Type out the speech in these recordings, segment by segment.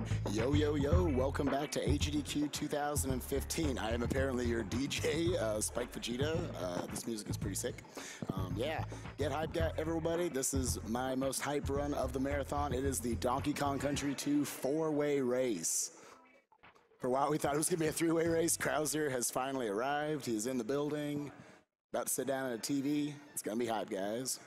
Yo, yo, yo, welcome back to AGDQ 2015. I am apparently your DJ, Spike Vegeta. This music is pretty sick. Yeah, get hyped, everybody. This is my most hype run of the marathon. It is the Donkey Kong Country 2 four-way race. For a while, we thought it was going to be a three-way race. Krauser has finally arrived. He is in the building, about to sit down at a TV. It's going to be hype, guys.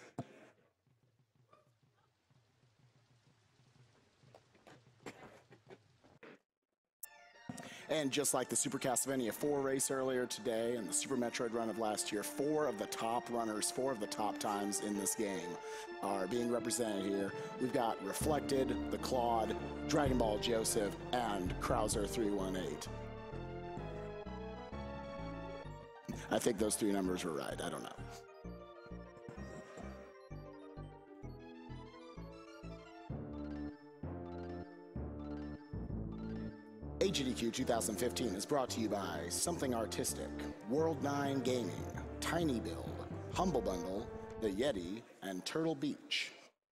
And just like the Super Castlevania 4 race earlier today and the Super Metroid run of last year, four of the top runners, four of the top times in this game are being represented here. We've got Reflected, The Claude, Dragon Ball Joseph, and Krauser 318. I think those three numbers were right. I don't know. AGDQ 2015 is brought to you by Something Artistic, World 9 Gaming, Tiny Build, Humble Bundle, The Yeti, and Turtle Beach.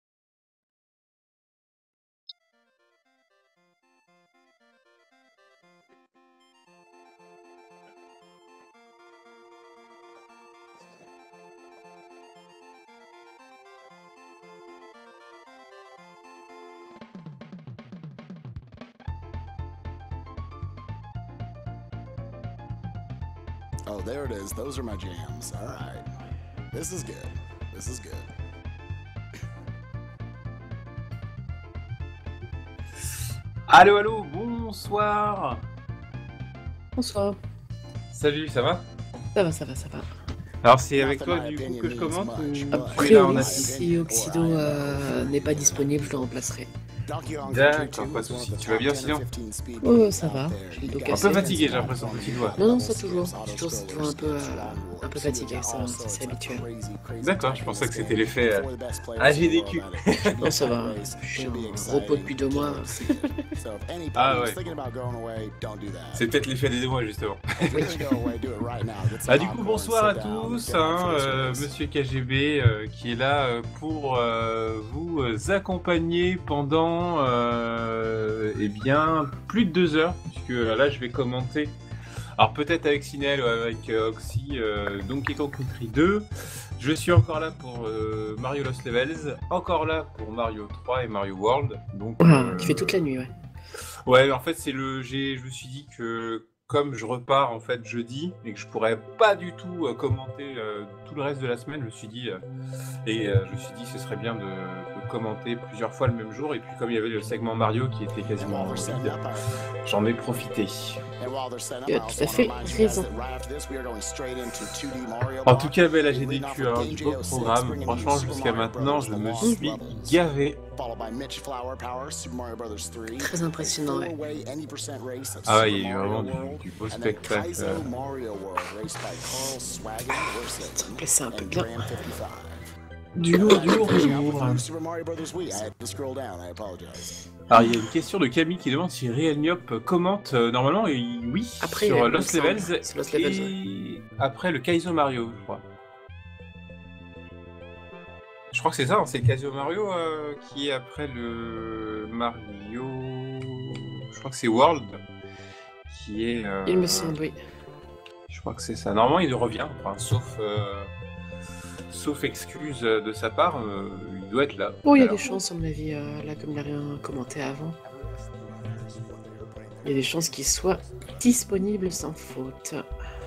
Oh, there it is. Those are my jams. All right. This is good. This is good. Allô, allô, bonsoir. Bonsoir. Salut, ça va? Ça va, ça va, ça va. Alors c'est avec toi du coup que je commente A ou priori, si Oxido n'est pas disponible, je le remplacerai. D'accord, pas de soucis. Tu vas bien sinon? Oh, ça va. J'ai le dos Un cassé. peu fatigué, j'ai l'impression que tu dois. Non, non, ça toujours. C'est toujours un peu fatigué, ça, c'est habituel. D'accord, je pensais que c'était l'effet AGDQ. Non, ça va. Je suis en repos depuis 2 mois. Ah ouais. C'est peut-être l'effet des 2 mois justement. Ah du coup bonsoir à tous, Monsieur KGB qui est là pour vous accompagner pendant eh bien plus de 2 heures, puisque là je vais commenter, alors peut-être avec Sinel ou avec Oxy, Donkey Kong Country 2. Je suis encore là pour Mario Lost Levels, encore là pour Mario 3 et Mario World. Donc Tu fais toute la nuit, ouais. Ouais, en fait c'est je me suis dit que comme je repars en fait jeudi et que je pourrais pas du tout commenter tout le reste de la semaine, je me suis dit ce serait bien de commenter plusieurs fois le même jour, et puis comme il y avait le segment Mario qui était quasiment vide, j'en ai profité. Tu as tout à fait raison. En tout cas, la GDQ, du beau programme. Franchement, jusqu'à maintenant, je me suis gavé. Très impressionnant, ouais. Ah ouais, il y a eu vraiment du beau spectacle. Ça me plaisait un peu bien. Du lourd, du lourd, du lourd. Alors, il y a une question de Camille qui demande si Real Niop commente. Normalement, oui, après, sur Lost Levels et ouais. Après le Kaizo Mario, je crois. Je crois que c'est ça, c'est le Kaizo Mario qui est après le Mario. Je crois que c'est World qui est. Il me semble, oui. Je crois que c'est ça. Normalement, il revient, enfin, sauf excuse de sa part, il doit être là. Oh, il y a des chances, à mon avis, là, comme il n'a rien commenté avant. Il y a des chances qu'il soit disponible sans faute.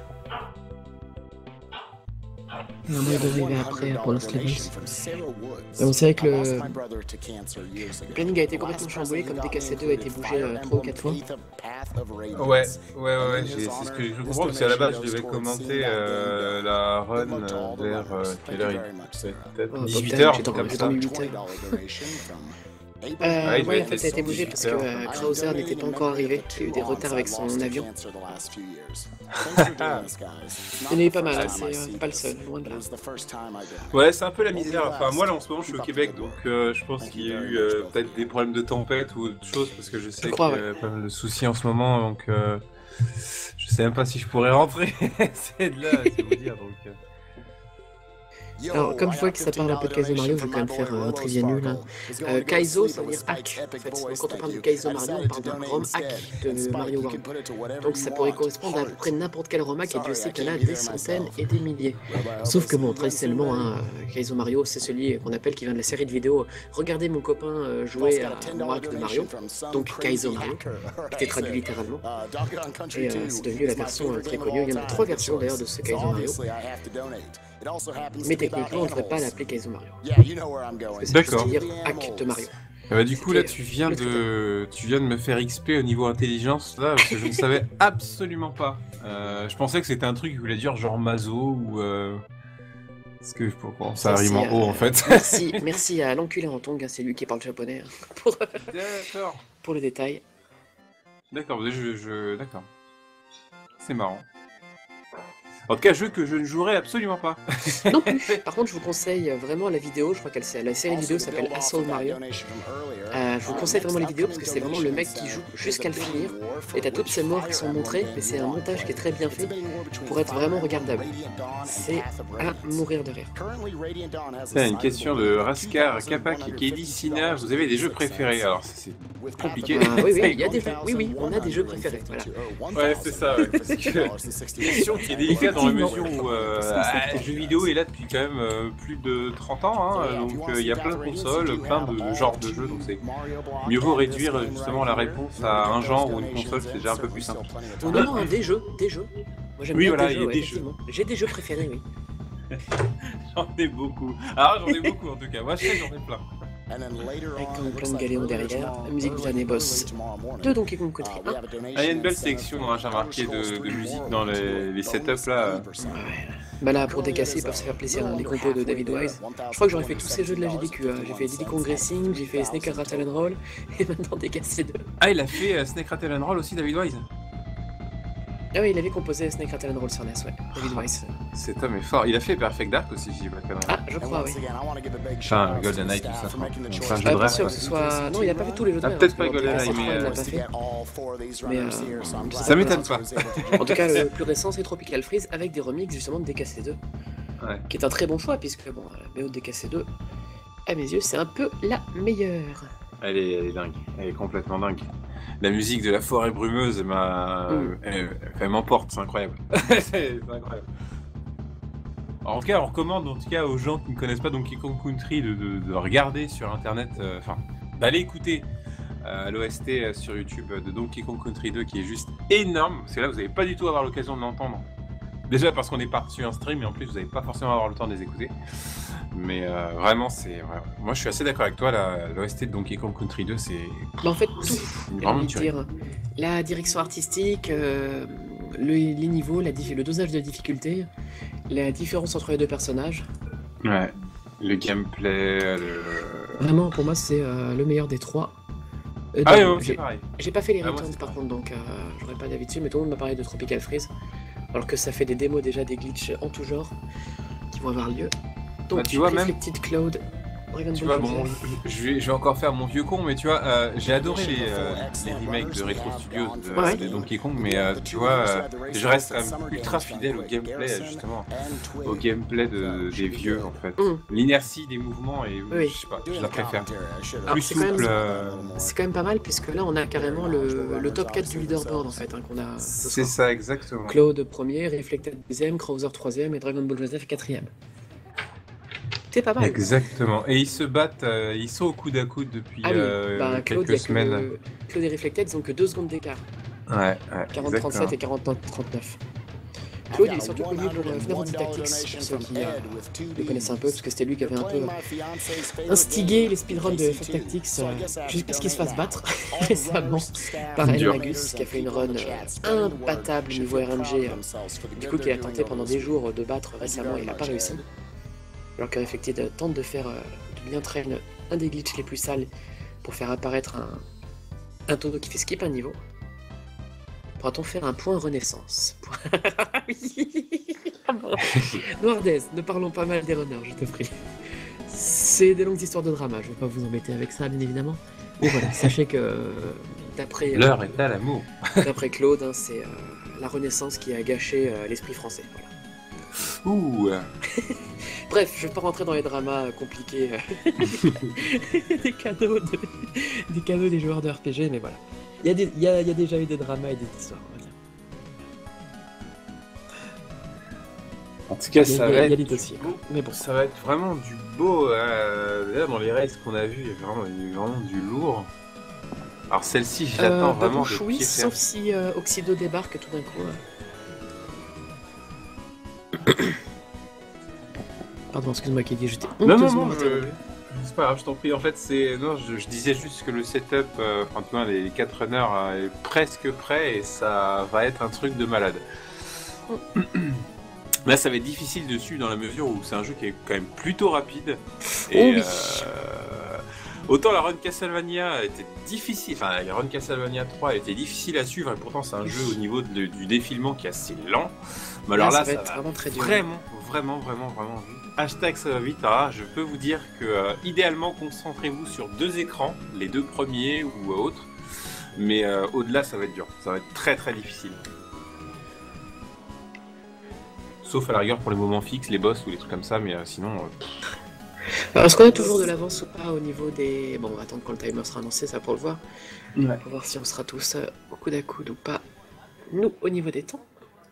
Non, il doit arriver après pour Lost Levels. On sait que le planning a été complètement chamboulé, comme TKC2 a été bougé 3 ou 4 fois. Ouais, c'est ce que je comprends, parce qu'à la base je devais commenter la run vers quelle heure peut-être 18h, comme ça. Ouais, en fait, ça a été bougé parce que Krauser n'était pas encore arrivé. Il y a eu des retards avec son avion. Il y en a eu pas mal, c'est pas le seul, loin de là. Ouais, c'est un peu la misère. Enfin, moi là en ce moment je suis au Québec, donc je pense qu'il y a eu peut-être des problèmes de tempête ou autre chose, parce que je sais qu'il y a pas mal de soucis en ce moment, donc je sais même pas si je pourrais rentrer. C'est de là, c'est vous dire, donc. Alors, comme je vois que ça parle un peu de Kaizo Mario, je vais quand même faire un trivia nul. Kaizo, ça veut dire hack. En fait. Donc, quand on parle de Kaizo Mario, on parle d'un ROM hack de Mario World. Donc, ça pourrait correspondre à peu près n'importe quel ROM hack, et Dieu sait qu'il y en a des centaines et des milliers. Sauf que, bon, traditionnellement, Kaizo Mario, c'est celui qu'on appelle, qui vient de la série de vidéos Regardez mon copain jouer à mon hack de Mario. Donc, Kaizo Mario, qui était traduit littéralement. Et c'est devenu la version très connue. Il y en a 3 versions d'ailleurs de ce Kaizo Mario. Mais techniquement, on ne devrait pas l'appeler Kaizo Mario. D'accord. C'est-à-dire hack de Mario. Bah, du coup, là, tu viens de me faire XP au niveau intelligence, là, parce que je ne savais absolument pas. Je pensais que c'était un truc qui voulait dire genre Mazo ou. Parce que ça rime en haut en fait. Merci à l'enculé en tongue, c'est lui qui parle japonais pour le détail. D'accord, d'accord. C'est marrant. En tout cas, jeu que je ne jouerai absolument pas. Non plus. Par contre, je vous conseille vraiment la vidéo. Je crois que la série vidéo s'appelle Assault Mario. Je vous conseille vraiment les vidéos parce que c'est vraiment le mec qui joue jusqu'à le finir. Et t'as toutes ces morts qui sont montrées, mais c'est un montage qui est très bien fait pour être vraiment regardable. C'est à mourir de rire. C'est une question de Raskar, Kapak et Kelly Sina. Vous avez des jeux préférés? Alors, c'est compliqué. Oui, il y a des jeux. Oui, on a des jeux préférés. Voilà. Ouais, c'est ça. Ouais. C'est une question qui est délicate dans la mesure où le jeu vidéo est là depuis quand même plus de 30 ans. Donc, il y a plein de consoles, plein de genres de jeux. Donc, c'est mieux vaut réduire justement la réponse à un genre ou une console, c'est déjà un peu plus simple. Non, des jeux. Moi, j'aime bien voilà, des jeux, des jeux. J'ai des jeux préférés, oui. J'en ai beaucoup. Alors, j'en ai beaucoup en tout cas. Moi, je sais, j'en ai plein. Avec plein de galéons derrière, la musique du dernier boss de Donkey Kong Country 1. Il y a une belle sélection, j'ai remarqué, de musique dans les setups là. Bah là, pour décasser, ils peuvent se faire plaisir, les compos de David Wise. Je crois que j'aurais fait tous ces jeux de la GDQ. J'ai fait Diddy Kong Racing, j'ai fait Snake Rattle and Roll, et maintenant décasser 2. Ah, il a fait Snake Rattle and Roll aussi, David Wise? Ah oui, il avait composé Snake Rattle and Roll sur NES, ouais, David Wise. Cet homme est fort. Il a fait Perfect Dark aussi, si j'ai pas de conneries. Ah, je crois, oui. Enfin, GoldenEye, tout ça. Enfin, je pas sûr que ce soit... Non, il a pas fait tous les jeux de peut-être pas GoldenEye, mais... ça m'étonne pas. En tout cas, le plus récent, c'est Tropical Freeze, avec des remixes justement de DKC2. Ouais. Qui est un très bon choix, puisque, bon, la BO de DKC2, à mes yeux, c'est un peu la meilleure. Elle est dingue. Elle est complètement dingue. La musique de la forêt brumeuse elle m'emporte, c'est incroyable. C'est incroyable. Alors, en tout cas, on recommande aux gens qui ne connaissent pas Donkey Kong Country de regarder sur internet, d'aller écouter l'OST sur YouTube de Donkey Kong Country 2 qui est juste énorme, parce que là vous n'allez pas du tout avoir l'occasion de l'entendre. Déjà parce qu'on est parti en stream et en plus vous n'allez pas forcément avoir le temps de les écouter. Mais vraiment, moi je suis assez d'accord avec toi, l'OST de Donkey Kong Country 2 c'est... En fait, tout, vraiment dire, la direction artistique, les niveaux, le dosage de difficulté, la différence entre les deux personnages. Ouais, le gameplay, Vraiment, pour moi c'est le meilleur des trois. C'est pareil. J'ai pas fait les returns par contre, donc j'aurais pas d'avis dessus, mais tout le monde m'a parlé de Tropical Freeze. Alors que ça fait des démos déjà, des glitches en tout genre qui vont avoir lieu. Donc tu vois, Reflected Cloud, tu vois, bon, je vais encore faire mon vieux con, mais tu vois, j'ai adoré les remakes de Retro Studios de Donkey Kong, mais tu vois, je reste ultra fidèle au gameplay, justement, au gameplay des vieux, en fait. L'inertie des mouvements, et je sais pas, je la préfère. Plus souple. C'est quand même pas mal, puisque là, on a carrément le top 4 du leaderboard, en fait, qu'on a. C'est ça, exactement. Cloud 1er, Reflected 2e, Krauser 3e et Dragon Ball Joseph 4e. C'est pas mal. Exactement. Et ils se battent, ils sont au coude à coude depuis quelques semaines. Claude et Reflected, ils ont que 2 secondes d'écart. Ouais, 40-37 et 40-39. Claude, il est surtout connu pour FNAF Tactics, pour ceux qui le connaissent un peu, parce que c'était lui qui avait un peu instigé les speedruns de FNAF Tactics jusqu'à ce qu'il se fasse battre récemment par Magus, qui a fait une run imbattable niveau RNG. Du coup, qu'il a tenté pendant des jours de battre récemment, et il n'a pas réussi. Alors que Reflected tente de faire de bien traîner un des glitches les plus sales pour faire apparaître un tonneau qui fait skip un niveau. Pourra-t-on faire un point renaissance? Noirdaise, ne parlons pas mal des runners, je te prie. C'est des longues histoires de drama, je ne vais pas vous embêter avec ça, bien évidemment. Mais voilà, sachez que d'après... L'heure est à l'amour. D'après Claude, c'est la Renaissance qui a gâché l'esprit français. Voilà. Ouh. Bref, je vais pas rentrer dans les dramas compliqués des canaux des joueurs de RPG, mais voilà. Il y a déjà eu des dramas et des histoires, on va dire. En tout cas, ça va être des dossiers, mais bon. Ça va être vraiment du beau. Là, dans les races qu'on a vus, il y a vraiment du lourd. Alors celle-ci, je l'attends vraiment de pied ferme. Sauf si Oxydo débarque tout d'un coup. Pardon, excuse-moi, Kelly, j'étais honteusement interrompu. C'est pas grave, je t'en prie. En fait, je disais juste que le setup, enfin, les 4 runners est presque prêt et ça va être un truc de malade. Là, ça va être difficile dessus dans la mesure où c'est un jeu qui est quand même plutôt rapide. Et, oui. Autant la run Castlevania était difficile, enfin la run Castlevania 3 était difficile à suivre et pourtant c'est un jeu au niveau du défilement qui est assez lent. Mais alors là, ça va vraiment très dur. Vraiment vite. Hashtag ça va vite. Alors là, je peux vous dire que idéalement concentrez-vous sur 2 écrans, les 2 premiers ou autres. Mais au-delà, ça va être dur. Ça va être très difficile. Sauf à la rigueur pour les moments fixes, les boss ou les trucs comme ça, mais sinon... Alors, est-ce qu'on a toujours de l'avance ou pas au niveau des... Bon, on va attendre quand le timer sera lancé, ça pour le voir. Ouais. Pour voir si on sera tous au coude à coude ou pas. Nous, au niveau des temps.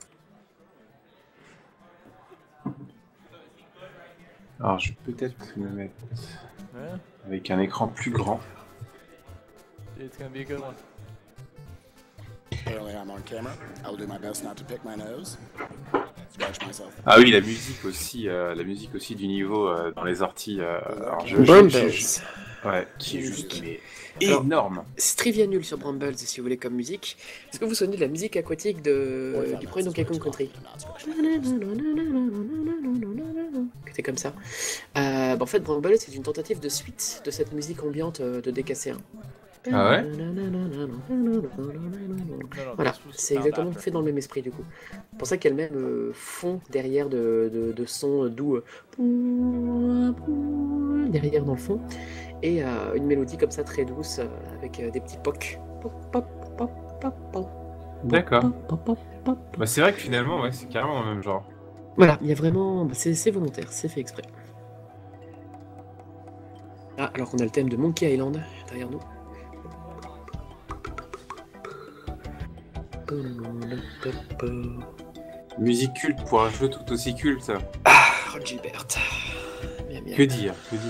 Alors, je vais peut-être me mettre avec un écran plus grand. It's gonna be a good one. Early I'm on camera. I'll do my best not to pick my nose. Ah oui, la musique aussi du niveau dans les orties. Ouais, qui est juste énorme. C'est trivia nul sur Brambles si vous voulez comme musique. Est-ce que vous vous souvenez de la musique aquatique du premier Donkey Kong Country? C'était comme ça. En fait, Bramble, c'est une tentative de suite de cette musique ambiante de DKC1. Ah ouais? Voilà, c'est exactement fait dans le même esprit du coup. C'est pour ça qu'il y a le même fond derrière de son doux derrière dans le fond et une mélodie comme ça très douce avec des petits pocs. D'accord. Bah c'est vrai que finalement ouais, c'est carrément le même genre. Voilà, il y a vraiment, c'est volontaire, c'est fait exprès. Ah, alors qu'on a le thème de Monkey Island derrière nous. Musique culte pour un jeu tout aussi culte. Ah, Ron Gilbert. Que dire.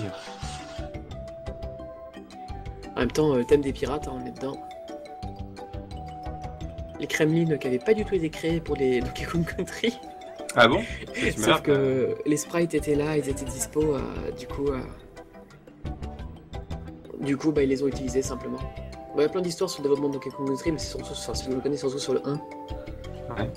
En même temps, le thème des pirates, on est dedans. Les Kremlin qui n'avaient pas du tout été créés pour les Donkey Kong Country. Ah bon? Sauf que les sprites étaient là, ils étaient dispo, du coup, ils les ont utilisés simplement. Il y a plein d'histoires sur le développement de Donkey Kong Country, mais c'est surtout, si vous le connaissez, surtout sur le 1. Ouais.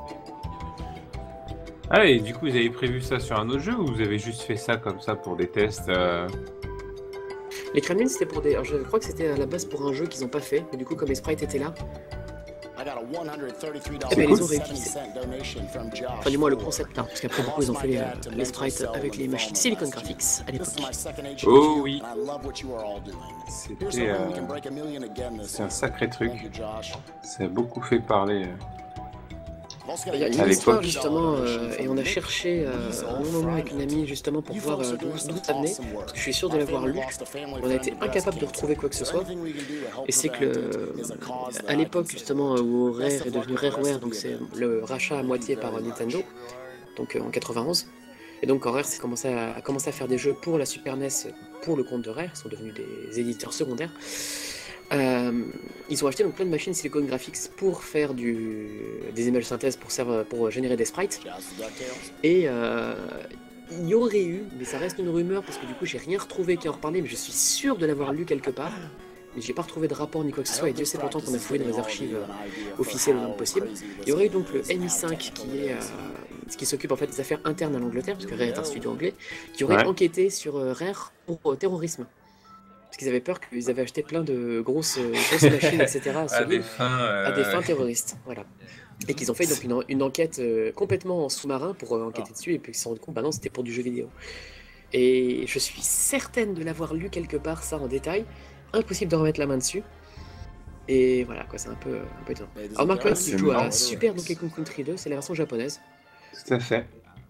Ah, et du coup, vous avez prévu ça sur un autre jeu ou vous avez juste fait ça comme ça pour des tests Les Kremlin, c'était pour des... Alors, je crois que c'était à la base pour un jeu qu'ils n'ont pas fait, mais du coup, comme les sprites étaient là, ils les ont réutilisés. Enfin, du moins, le concept là, parce qu'après, du coup, ils ont fait les sprites avec les machines Silicon Graphics à l'époque. Oh oui. C'est un sacré truc. Ça a beaucoup fait parler. Il y a une histoire justement, et on a cherché un long moment avec une amie justement pour voir d'où ça venait, parce que je suis sûr de l'avoir lu. On a été incapable de retrouver quoi que ce soit. Et c'est que à l'époque justement où Rare est devenu Rareware, donc c'est le rachat à moitié par Nintendo, donc en 91. Et donc quand Rare a commencé à faire des jeux pour la Super NES pour le compte de Rare, ils sont devenus des éditeurs secondaires. Ils ont acheté donc plein de machines Silicon Graphics pour faire des images synthèse pour générer des sprites. Et il y aurait eu, mais ça reste une rumeur parce que du coup j'ai rien retrouvé qui en reparlait, mais je suis sûr de l'avoir lu quelque part. Mais j'ai pas retrouvé de rapport ni quoi que ce soit, et Dieu sait pourtant qu'on a fouillé dans les archives officielles autant que possible. Il y aurait eu donc le MI5 qui s'occupe en fait des affaires internes à l'Angleterre, parce que Rare est un studio anglais, qui aurait enquêté sur Rare pour terrorisme. Parce qu'ils avaient peur qu'ils avaient acheté plein de grosses machines, etc. à des fins terroristes. Voilà. Et qu'ils ont fait donc une enquête complètement en sous-marin pour enquêter dessus, et puis ils se sont rendus compte non, c'était pour du jeu vidéo. Et je suis certaine de l'avoir lu quelque part, ça en détail. Impossible de remettre la main dessus. Et voilà, quoi, c'est un peu étonnant. Alors Mark Wright joue à Super Donkey Kong Country 2, c'est la version japonaise. Tout à fait.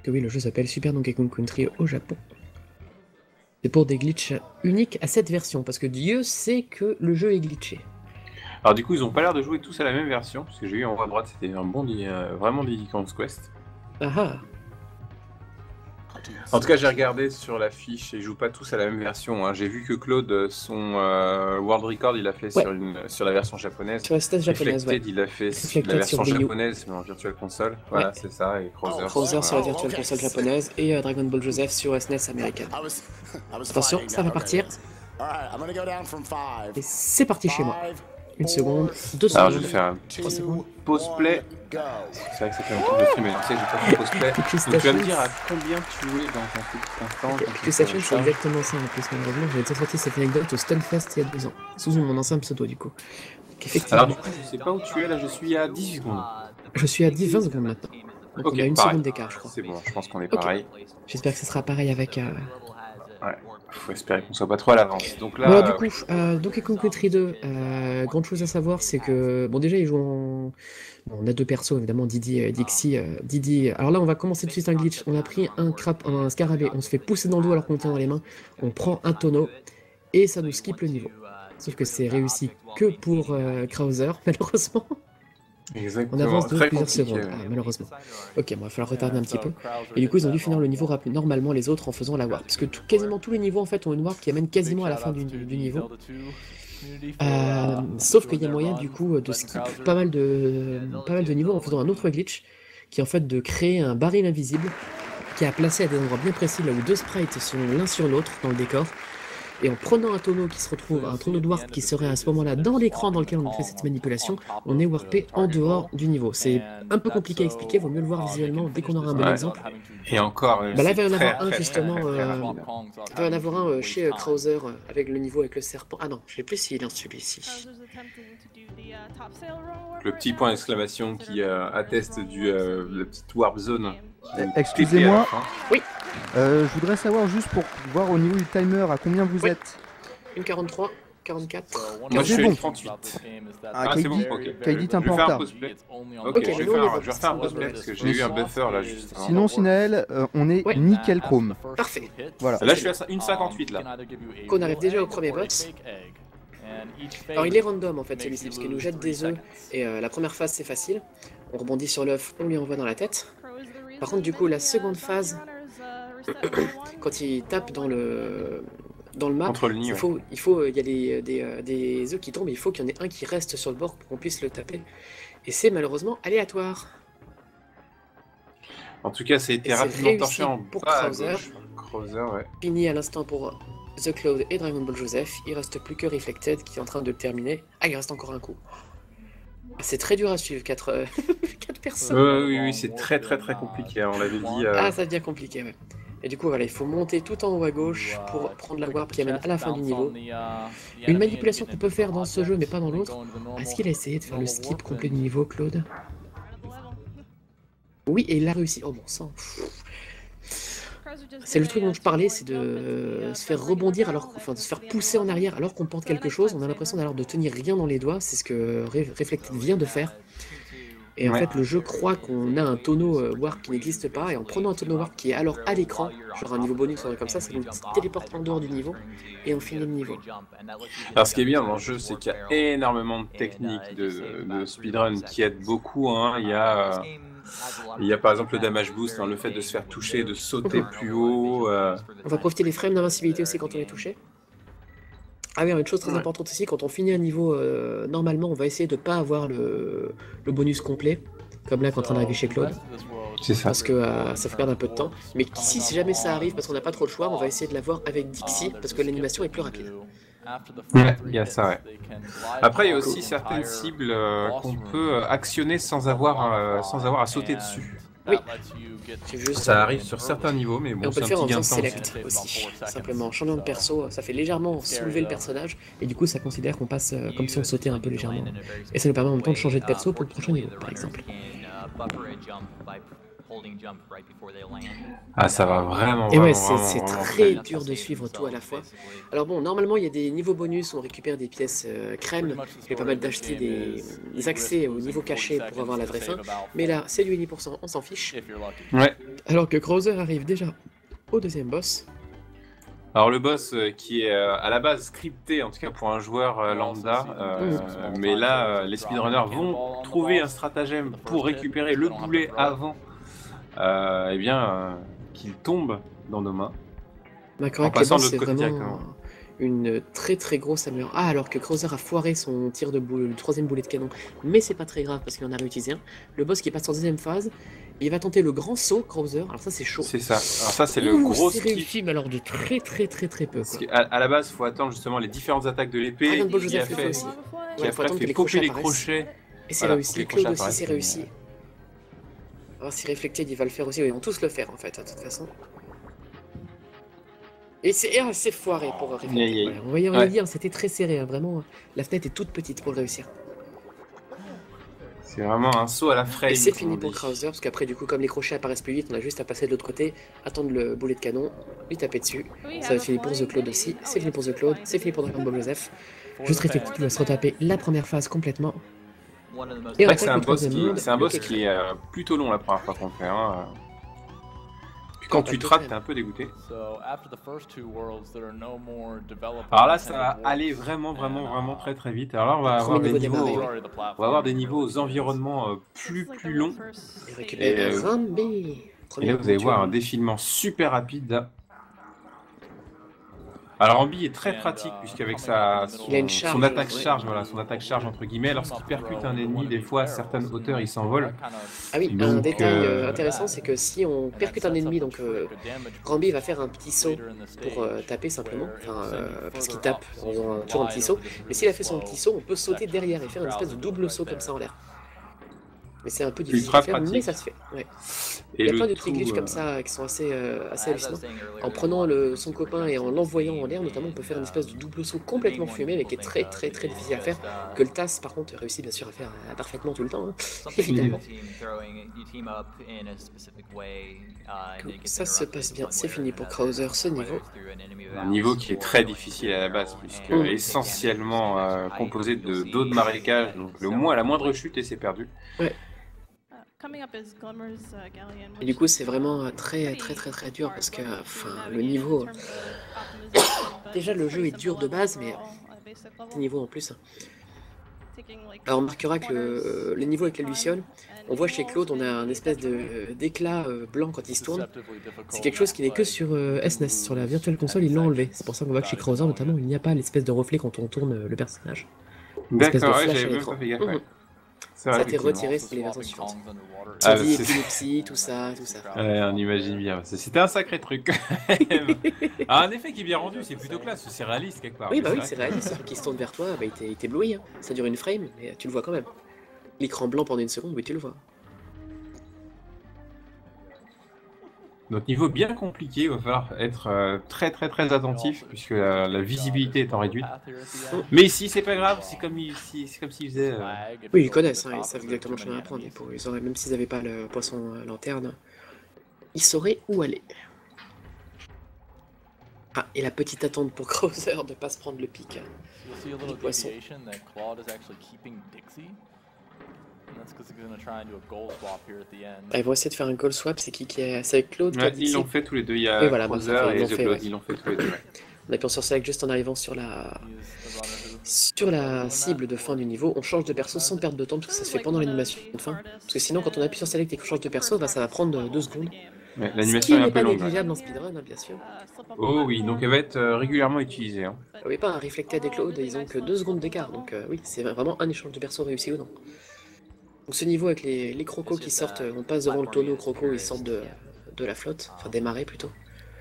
que oui, le jeu s'appelle Super Donkey Kong Country au Japon. C'est pour des glitches uniques à cette version, parce que Dieu sait que le jeu est glitché. Alors du coup, ils ont pas l'air de jouer tous à la même version, parce que j'ai vu en haut à droite, c'était un bon, vraiment Diddy Kong's Quest. Ah ah. En tout cas, j'ai regardé sur la fiche et ils jouent pas tous à la même version. Hein. J'ai vu que Claude, son World Record, il l'a fait sur la version japonaise. Sur la stage japonaise, Reflected, il l'a fait sur la version japonaise, mais en Virtual Console. Voilà, c'est ça. Et Krauser sur la Virtual Console japonaise et Dragon Ball Joseph sur SNES américaine. Attention, ça va partir. Et c'est parti chez moi. 1 seconde, 2 secondes. Alors je vais faire un petit pause play. C'est vrai que ça fait longtemps que je stream, mais tu sais que j'ai pas fait pause play. Donc tu vas me dire à combien tu jouais dans un petit instant. PlayStation, c'est exactement ça en plus, malheureusement. J'avais déjà sorti cette anecdote au Stunfest il y a 2 ans, sous mon ancien pseudo du coup. Alors du coup, je sais pas où tu es là, je suis à 18 secondes. Je suis à 20 secondes maintenant. Donc on a 1 seconde d'écart, je crois. C'est bon, je pense qu'on est pareil. J'espère que ce sera pareil avec. Ouais, faut espérer qu'on soit pas trop à l'avance. Donc là. Voilà, du coup, Donkey Kong Country 2, grande chose à savoir, c'est que. Bon, déjà, ils jouent en. Bon, on a 2 persos, évidemment, Didi et Dixie. Didi. Alors là, on va commencer tout de suite un glitch. On a pris un scarabée, on se fait pousser dans le dos alors qu'on tient dans les mains. On prend un tonneau et ça nous skip le niveau. Sauf que c'est réussi que pour Krauser, malheureusement. Exactement. On avance de plusieurs secondes, malheureusement. Ok, bon, il va falloir retarder un petit peu. Et du coup, ils ont dû finir le niveau normalement les autres en faisant la warp. Parce que quasiment tous les niveaux en fait ont une warp qui amène quasiment à la fin du niveau. Sauf qu'il y a moyen du coup de skip pas mal de niveaux en faisant un autre glitch qui est en fait de créer un baril invisible qui est à placer à des endroits bien précis là où 2 sprites sont l'un sur l'autre dans le décor. Et en prenant un tonneau qui se retrouve, un tonneau de warp qui serait à ce moment-là dans l'écran dans lequel on fait cette manipulation, on est warpé en dehors du niveau. C'est un peu compliqué à expliquer, vaut mieux le voir visuellement dès qu'on aura un bon exemple. Et encore, là, il va y en avoir un justement, il va y en avoir un chez Krauser avec le niveau avec le serpent. Ah non, je ne sais plus s'il est dans celui-ci. Le petit point d'exclamation qui atteste la petite warp zone. Excusez-moi. Oui. Je voudrais savoir juste pour voir au niveau du timer à combien vous êtes. 1,43, 44. Moi je suis à 38. Ah, c'est bon, ok. Kaidi est un peu en retard. Ok, je vais faire un post-play parce que j'ai eu un buffer là juste. Sinon, Sinaël, on est nickel chrome. Parfait. Voilà. Là je suis à 1,58 là. Qu'on arrive déjà au premier boss. Alors il est random en fait celui-ci parce qu'il nous jette des œufs et la première phase c'est facile. On rebondit sur l'œuf, on lui envoie dans la tête. Par contre du coup la seconde phase, quand il tape dans le map, il y a des œufs qui tombent, il faut qu'il y en ait un qui reste sur le bord pour qu'on puisse le taper. Et c'est malheureusement aléatoire. En tout cas, ça a été rapidement torché en pour bas à Krauser. Krauser, ouais. Fini à l'instant pour The Cloud et Dragon Ball Joseph. Il reste plus que Reflected qui est en train de le terminer. Ah, il reste encore un coup. C'est très dur à suivre, 4 personnes. Oui, c'est très compliqué, on l'avait dit. Ah, ça devient compliqué, ouais. Et du coup, voilà, il faut monter tout en haut à gauche pour prendre la warp qui amène à la fin du niveau. Une manipulation qu'on peut faire dans ce jeu, mais pas dans l'autre. Est-ce qu'il a essayé de faire le skip complet du niveau, Claude? Oui, et il l'a réussi. Oh bon sang. C'est le truc dont je parlais, c'est de se faire rebondir, de se faire pousser en arrière alors qu'on porte quelque chose. On a l'impression d'ailleurs de tenir rien dans les doigts. C'est ce que Reflected vient de faire. Et en fait, le jeu croit qu'on a un tonneau warp qui n'existe pas, et en prenant un tonneau warp qui est alors à l'écran, genre un niveau bonus ou un truc comme ça nous téléporte en dehors du niveau, et on finit le niveau. Alors ce qui est bien dans le jeu, c'est qu'il y a énormément de techniques de speedrun qui aident beaucoup. Hein. Il y a par exemple le damage boost, le fait de se faire toucher, de sauter plus haut. On va profiter des frames d'invincibilité aussi quand on est touché. Ah oui, une chose très importante aussi, quand on finit un niveau, normalement, on va essayer de ne pas avoir le bonus complet, comme là quand on arrive chez Claude. C'est ça. Parce que ça fait perdre un peu de temps. Mais si jamais ça arrive, parce qu'on n'a pas trop le choix, on va essayer de l'avoir avec Dixie, parce que l'animation est plus rapide. Ouais, il y a ça, ouais. Après, il y a aussi certaines cibles qu'on peut actionner sans avoir à sauter dessus. Oui. Juste, ça arrive sur certains niveaux, mais bon, on peut c'est le faire un petit en gain de temps select aussi. Simplement, en changeant de perso, ça fait légèrement soulever le personnage, et du coup, ça considère qu'on passe comme si on sautait un peu légèrement. Et ça nous permet en même temps de changer de perso pour le prochain niveau, par exemple. Ah, ça va vraiment. Et ouais, c'est très dur de suivre tout à la fois. Alors bon, normalement, il y a des niveaux bonus où on récupère des pièces crème. Il pas mal d'acheter des accès au niveau caché pour avoir la vraie fin. Mais là, c'est du 10%, on s'en fiche. Ouais. Alors que Krauser arrive déjà au deuxième boss. Alors le boss qui est à la base scripté, en tout cas pour un joueur lambda, mais là les speedrunners vont trouver un stratagème pour récupérer le boulet avant qu'il tombe dans nos mains. En passant de l'autre côté directement. Une très très grosse amélioration. Ah, alors que Krauser a foiré son tir de boule, le troisième boulet de canon, mais c'est pas très grave parce qu'il en a réutilisé un. Le boss qui passe en deuxième phase, il va tenter le grand saut, Krauser. Alors ça c'est chaud. C'est ça. Alors ça c'est le gros skill. C'est réussi, mais alors de très peu. À la base, il faut attendre justement les différentes attaques de l'épée qui a fait popper les crochets. Et c'est réussi. Claude aussi c'est réussi. Alors si Reflected il va le faire aussi, ils vont tous le faire en fait, de toute façon. Et c'est foiré pour Reflected. On va y dire, c'était très serré, hein, vraiment. La fenêtre est toute petite pour le réussir. C'est vraiment un saut à la frame. Et c'est fini pour Krauser, parce qu'après, du coup, comme les crochets apparaissent plus vite, on a juste à passer de l'autre côté, attendre le boulet de canon, lui taper dessus. Ça va être fini pour The Claude aussi. C'est fini pour The Claude, c'est fini pour Dragon Ball Joseph. Juste Reflected qui va se retaper la première phase complètement. Et c'est un boss qui est plutôt long la première fois qu'on le fait. Hein. Puis quand tu te rates, t'es un peu dégoûté. Alors là, ça va aller vraiment très vite. Alors là, on va avoir des niveaux aux environnements plus longs. Et là, vous allez voir un défilement super rapide. Là. Alors Ambi est très pratique puisqu'avec son attaque charge, voilà, son attaque charge entre guillemets, lorsqu'il percute un ennemi, des fois à certaines hauteurs il s'envole. Ah oui, donc, un détail intéressant, c'est que si on percute un ennemi, donc Rambi va faire un petit saut pour taper simplement, parce qu'il tape en faisant toujours un petit saut. Mais s'il a fait son petit saut, on peut sauter derrière et faire une espèce de double saut comme ça en l'air. Mais c'est un peu difficile à faire, mais ça se fait. Ouais. Il y a plein de petits glitches comme ça qui sont assez hallucinants. En prenant son copain et en l'envoyant en l'air, notamment, on peut faire une espèce de double saut complètement fumé, mais qui est très difficile à faire. Que le TAS, par contre, réussit bien sûr à faire parfaitement tout le temps, hein, évidemment. Ça se passe bien, c'est fini pour Krauser ce niveau. Un niveau qui est très difficile à la base, puisque essentiellement composé d'eau de marécage, donc la moindre chute et c'est perdu. Ouais. Et du coup, c'est vraiment très dur parce que le niveau. Déjà, le jeu est dur de base, mais ce niveau en plus. Alors, on remarquera que les niveaux avec la Luciole, on voit chez Claude, on a un espèce d'éclat blanc quand il se tourne. C'est quelque chose qui n'est que sur SNES, sur la Virtual Console, ils l'ont enlevé. C'est pour ça qu'on voit que chez Krauser, notamment, il n'y a pas l'espèce de reflet quand on tourne le personnage. D'accord, ouais, j'avais même pas fait gaffe. Ça a été retiré sur les versions suivantes. Épilepsie, tout ça. Ouais, on imagine bien. C'était un sacré truc. Un effet qui est bien rendu, c'est plutôt classe, c'est réaliste quelque part. Oui, bah oui, c'est réaliste. Celui qui se tourne vers toi, bah, il t'éblouit. Hein. Ça dure une frame, mais tu le vois quand même. L'écran blanc pendant une seconde, oui, tu le vois. Notre niveau bien compliqué, il va falloir être très attentif puisque la visibilité étant réduite. Mais ici, c'est pas grave, c'est comme s'ils faisaient. Oui, ils connaissent, hein, ils savent exactement le chemin à prendre. Même s'ils n'avaient pas le poisson lanterne, ils sauraient où aller. Ah, et la petite attente pour Krauser de pas se prendre le pic du poisson. Ils vont essayer de faire un goal swap, c'est avec Claude. Ils l'ont fait tous les deux, il y a Krauser et The Claude, ils l'ont fait tous les deux. On appuie sur select juste en arrivant sur la cible de fin du niveau, on change de perso sans perdre de temps parce que ça se fait pendant l'animation de fin. Parce que sinon quand on appuie sur select et qu'on change de perso, ça va prendre 2 secondes. Ouais, l'animation est un peu longue. Ce qui n'est pas négligeable en speedrun, hein, bien sûr. Oh oui, donc elle va être régulièrement utilisée. Hein. Oui, pas un Reflected et Claude, ils ont que 2 secondes d'écart, donc oui, c'est vraiment un échange de perso réussi ou non. Donc ce niveau avec les crocos qui sortent, on passe devant le tonneau croco, ils sortent de la flotte, enfin des marées plutôt.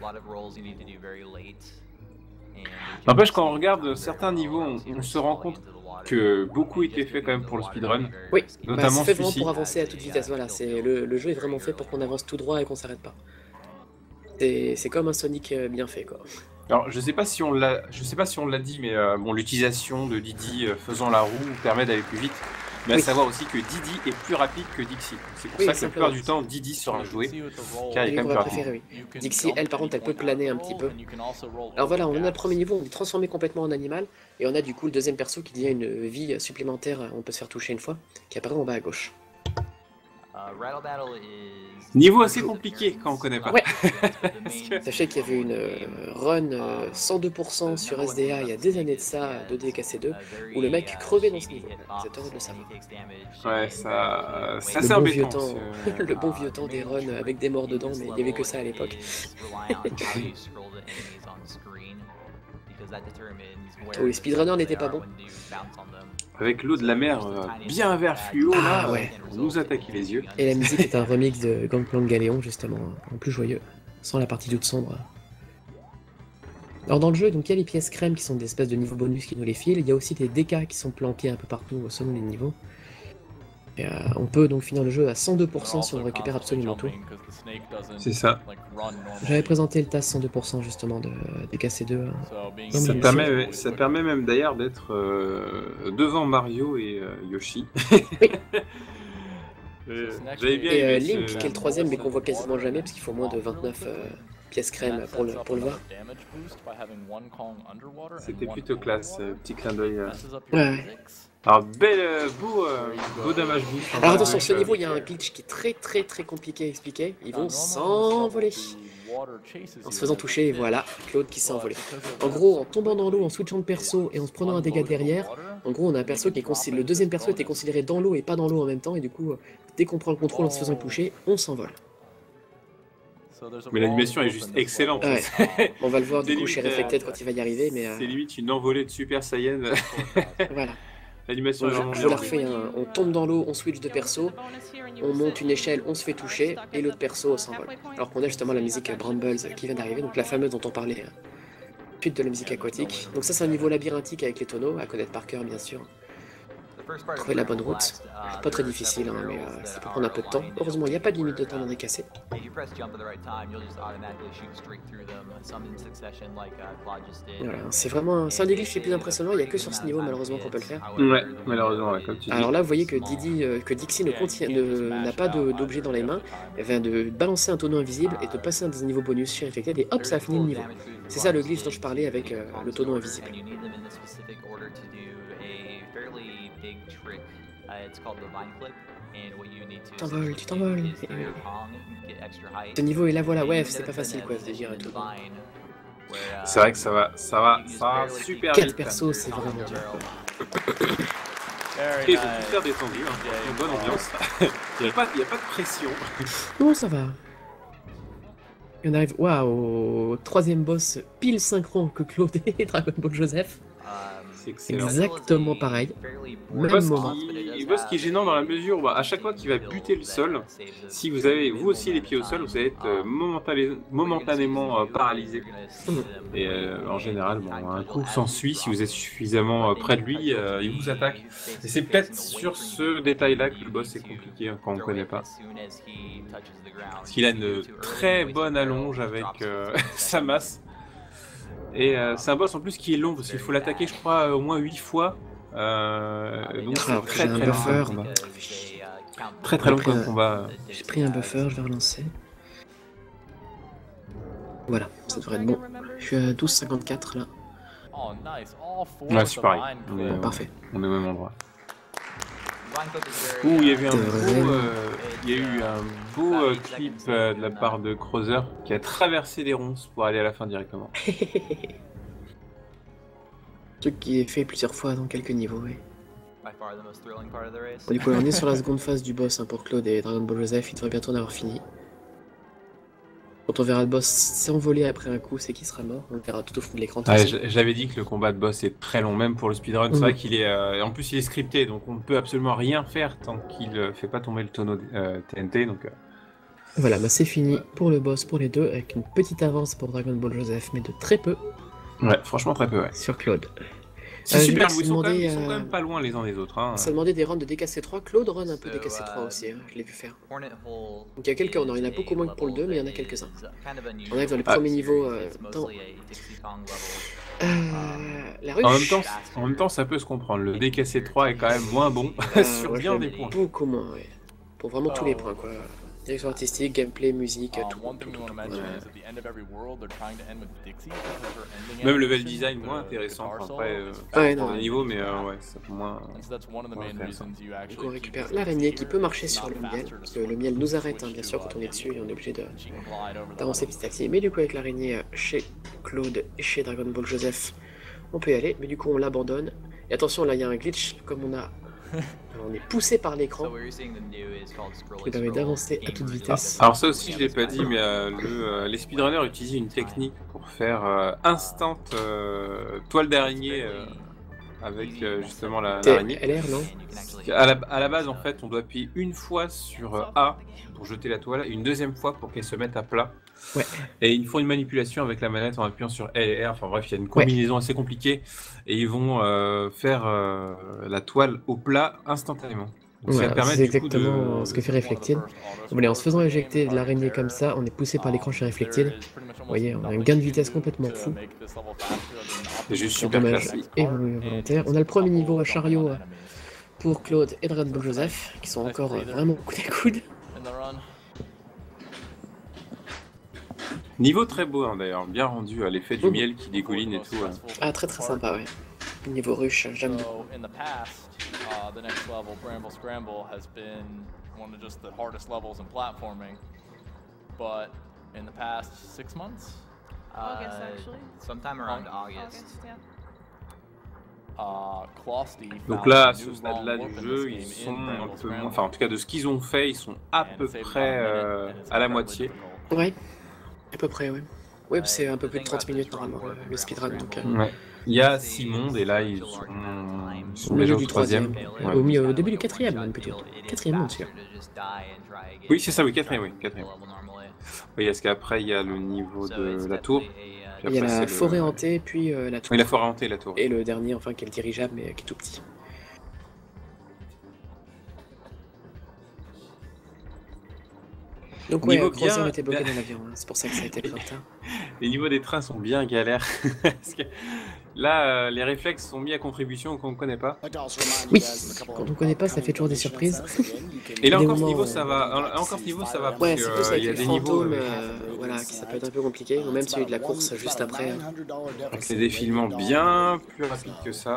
N'empêche, quand on regarde certains niveaux, on se rend compte que beaucoup était fait quand même pour le speedrun. Oui, notamment c'est fait vraiment pour avancer à toute vitesse. Voilà, le jeu est vraiment fait pour qu'on avance tout droit et qu'on s'arrête pas. C'est comme un Sonic bien fait, quoi. Alors, je sais pas si on l'a dit, mais bon, l'utilisation de Didi faisant la roue permet d'aller plus vite. Mais à savoir aussi que Didi est plus rapide que Dixie. C'est pour ça que la plupart du temps, Didi sera joué, car il est quand même plus rapide. Dixie, elle, par contre, elle peut planer un petit peu. Alors voilà, on a le premier niveau, on est transformé complètement en animal, et on a du coup le deuxième perso qui devient une vie supplémentaire, on peut se faire toucher une fois, qui apparaît en bas à gauche. Niveau assez compliqué quand on connaît pas. Ouais. Sachez qu'il y avait une run 102% sur SDA il y a des années de ça, 2DKC2, où le mec crevait dans ce niveau. Vous êtes heureux de le savoir. Ouais, ça c'est embêtant. Le bon vieux temps des runs avec des morts dedans, mais il n'y avait que ça à l'époque. Les speedrunners n'étaient pas bons. Avec l'eau de la mer bien vert fluo, là, ouais. On nous attaquait les yeux. Et la musique est un remix de Gangplank Galéon, justement, en plus joyeux, sans la partie toute sombre. Alors dans le jeu, donc il y a les pièces crème qui sont des espèces de niveaux bonus qui nous les filent, il y a aussi des DK qui sont planqués un peu partout selon les niveaux. Et, on peut donc finir le jeu à 102% si on récupère absolument tout. C'est ça. J'avais présenté le TAS 102% justement de KC2. Ça permet même d'ailleurs d'être devant Mario et Yoshi. Oui. J'avais bien et Link qui est le troisième mais qu'on voit quasiment jamais parce qu'il faut moins de 29 pièces crème pour le voir. C'était plutôt classe, petit clin d'œil. Ouais. Alors, beau damage boost. Alors attention, ce niveau, il y a un glitch qui est très compliqué à expliquer. Ils vont s'envoler. En se faisant toucher, voilà, Claude qui s'est envolé. En gros, en tombant dans l'eau, en switchant de perso et en se prenant un dégât derrière, en gros, on a un perso qui est considéré... Le deuxième perso était considéré dans l'eau et pas dans l'eau en même temps, et du coup, dès qu'on prend le contrôle en se faisant toucher, on s'envole. Mais l'animation est juste excellente. Ouais. On va le voir du coup chez Reflected quand il va y arriver, mais... C'est limite une envolée de Super Saiyan. Voilà. L'animation est vraiment je la refais, hein. On tombe dans l'eau, on switch de perso, on monte une échelle, on se fait toucher, et l'autre perso s'envole. Alors qu'on a justement la musique Brambles qui vient d'arriver, donc la fameuse dont on parlait, suite de la musique aquatique. Donc ça c'est un niveau labyrinthique avec les tonneaux, à connaître par cœur bien sûr. Trouver la bonne route, pas très difficile, hein, mais ça peut prendre un peu de temps. Heureusement il n'y a pas de limite de temps dans les cassés. Voilà, c'est vraiment c'est un des glitches les plus impressionnants, il n'y a que sur ce niveau malheureusement qu'on peut le faire. Ouais, malheureusement, ouais, comme tu dis. Alors là vous voyez que Dixie n'a pas d'objet dans les mains, elle vient de balancer un tonneau invisible et de passer un des niveaux bonus chez Reflected et hop ça a fini le niveau. C'est ça le glitch dont je parlais avec le tonneau invisible. Tu t'envoles. Ce niveau est là, voilà, ouais, c'est pas facile quoi, de dire et tout. C'est vrai que ça va super 4 vite. persos, c'est vraiment dur quoi. Et il faut tout faire détendu, hein. Une bonne ambiance. Il n'y a pas de pression. Non, ça va. Et on arrive, waouh, au troisième boss, pile synchron que Claude et Dragon Ball Joseph. Exactement pareil. Même moment. Le boss qui est gênant dans la mesure où à chaque fois qu'il va buter le sol, si vous avez vous aussi les pieds au sol, vous allez être momentanément paralysé. Et en général, bon, un coup s'ensuit si vous êtes suffisamment près de lui, il vous attaque. Et c'est peut-être sur ce détail-là que le boss est compliqué hein, quand on ne connaît pas. Parce qu'il a une très bonne allonge avec sa masse. Et c'est un boss en plus qui est long parce qu'il faut l'attaquer je crois au moins 8 fois. Donc c'est très long. Très long comme combat. J'ai pris un buffer, je vais relancer. Voilà, ça devrait être bon. Je suis à 12,54 là. Ouais, c'est pareil. Parfait. On est au même endroit. Ouh, il y a eu un beau clip de la part de Krauser qui a traversé les ronces pour aller à la fin directement. Truc qui est fait plusieurs fois dans quelques niveaux, oui. Bon, du coup, on est sur la seconde phase du boss hein, pour Claude et Dragon Ball Joseph, il devrait bientôt en avoir fini. Quand on verra le boss s'envoler après un coup, c'est qu'il sera mort. On le verra tout au fond de l'écran. J'avais dit que le combat de boss est très long, même pour le speedrun. C'est vrai qu'il est. En plus, il est scripté, donc on ne peut absolument rien faire tant qu'il ne fait pas tomber le tonneau TNT. Donc, voilà, bah c'est fini pour le boss, pour les deux, avec une petite avance pour Dragon Ball Joseph, mais de très peu. Ouais, franchement, très peu, ouais. Sur Claude. C'est super, ils sont quand même pas loin les uns des autres. Hein. Ça demandait des runs de DKC3. Claude run un peu DKC3 aussi, hein, je l'ai vu faire. Donc il y a quelques, il y en a beaucoup moins que pour le 2, mais il y en a quelques-uns. On arrive dans les premiers niveaux. La ruche. En même temps, ça peut se comprendre. Le DKC3 est quand même moins bon sur bien des points. Beaucoup moins, ouais. Pour vraiment tous les points, quoi. Direction artistique, gameplay, musique, tout. Même level design moins intéressant. Après, pour le niveau, mais ouais, c'est moins. Donc on récupère l'araignée qui peut marcher sur le miel, parce que le miel nous arrête, hein, bien sûr, quand on est dessus et on est obligé d'avancer petit à petit. Mais du coup, avec l'araignée chez Claude et chez Dragon Ball Joseph, on peut y aller, mais du coup, on l'abandonne. Et attention, là, il y a un glitch, comme on est poussé par l'écran, qui permet d'avancer à toute vitesse. Alors ça aussi je l'ai pas dit, mais les speedrunners utilisent une technique pour faire instant toile d'araignée avec justement l'araignée. LR, non? À la base en fait on doit appuyer une fois sur A pour jeter la toile et une deuxième fois pour qu'elle se mette à plat. Ouais. Et ils font une manipulation avec la manette en appuyant sur L et R, enfin bref il y a une combinaison assez compliquée et ils vont faire la toile au plat instantanément. Voilà, c'est exactement ce que fait Reflected. En se faisant éjecter de l'araignée comme ça, on est poussé par l'écran chez Reflected. Vous voyez, on a un gain de vitesse complètement fou. C'est juste super classe. Et volontaire. On a le premier niveau à chariot pour Claude et Dragon Ball Joseph, qui sont encore vraiment coude à coude. Niveau très beau hein, d'ailleurs, bien rendu à l'effet du miel qui dégouline et tout. Ah, très sympa, ouais. Niveau rush, j'aime beaucoup. The next level, Bramble Scramble, has been one of just the hardest levels in platforming. But in the past 6 months? August, actually. Sometime around August. Donc là, à ce stade-là du jeu, ils sont un peu moins... Enfin, en tout cas, de ce qu'ils ont fait, ils sont à peu près à la moitié. Ouais, à peu près, ouais. Ouais, c'est un peu plus de 30 minutes normalement, le speedrun. Donc, ouais. Il y a 6 mondes et là, ils sont déjà au 3e. Ouais. Au début du 4e, même plutôt. 4e monde, sûr. Oui, c'est ça, oui, 4e, oui. 4e. Oui, parce qu'après, il y a le niveau de la tour. Il y a la forêt hantée, puis la tour. Oui, la forêt hantée, la tour. Et le dernier, enfin, qui est le dirigeable, mais qui est tout petit. Donc ouais, Crozer était bloqué dans l'avion, hein. C'est pour ça que ça a été pris en retard. Les niveaux des trains sont bien galères. Parce que là, les réflexes sont mis à contribution qu'on ne connaît pas. Oui, quand on ne connaît pas, ça fait toujours des surprises. Et là encore, ce niveau, ça va. Encore ce niveau, ça va. Ouais, c'est plus avec les fantômes, voilà, qui ça peut être un peu compliqué. Ou même celui de la course juste après. Avec des défilements bien plus rapides que ça.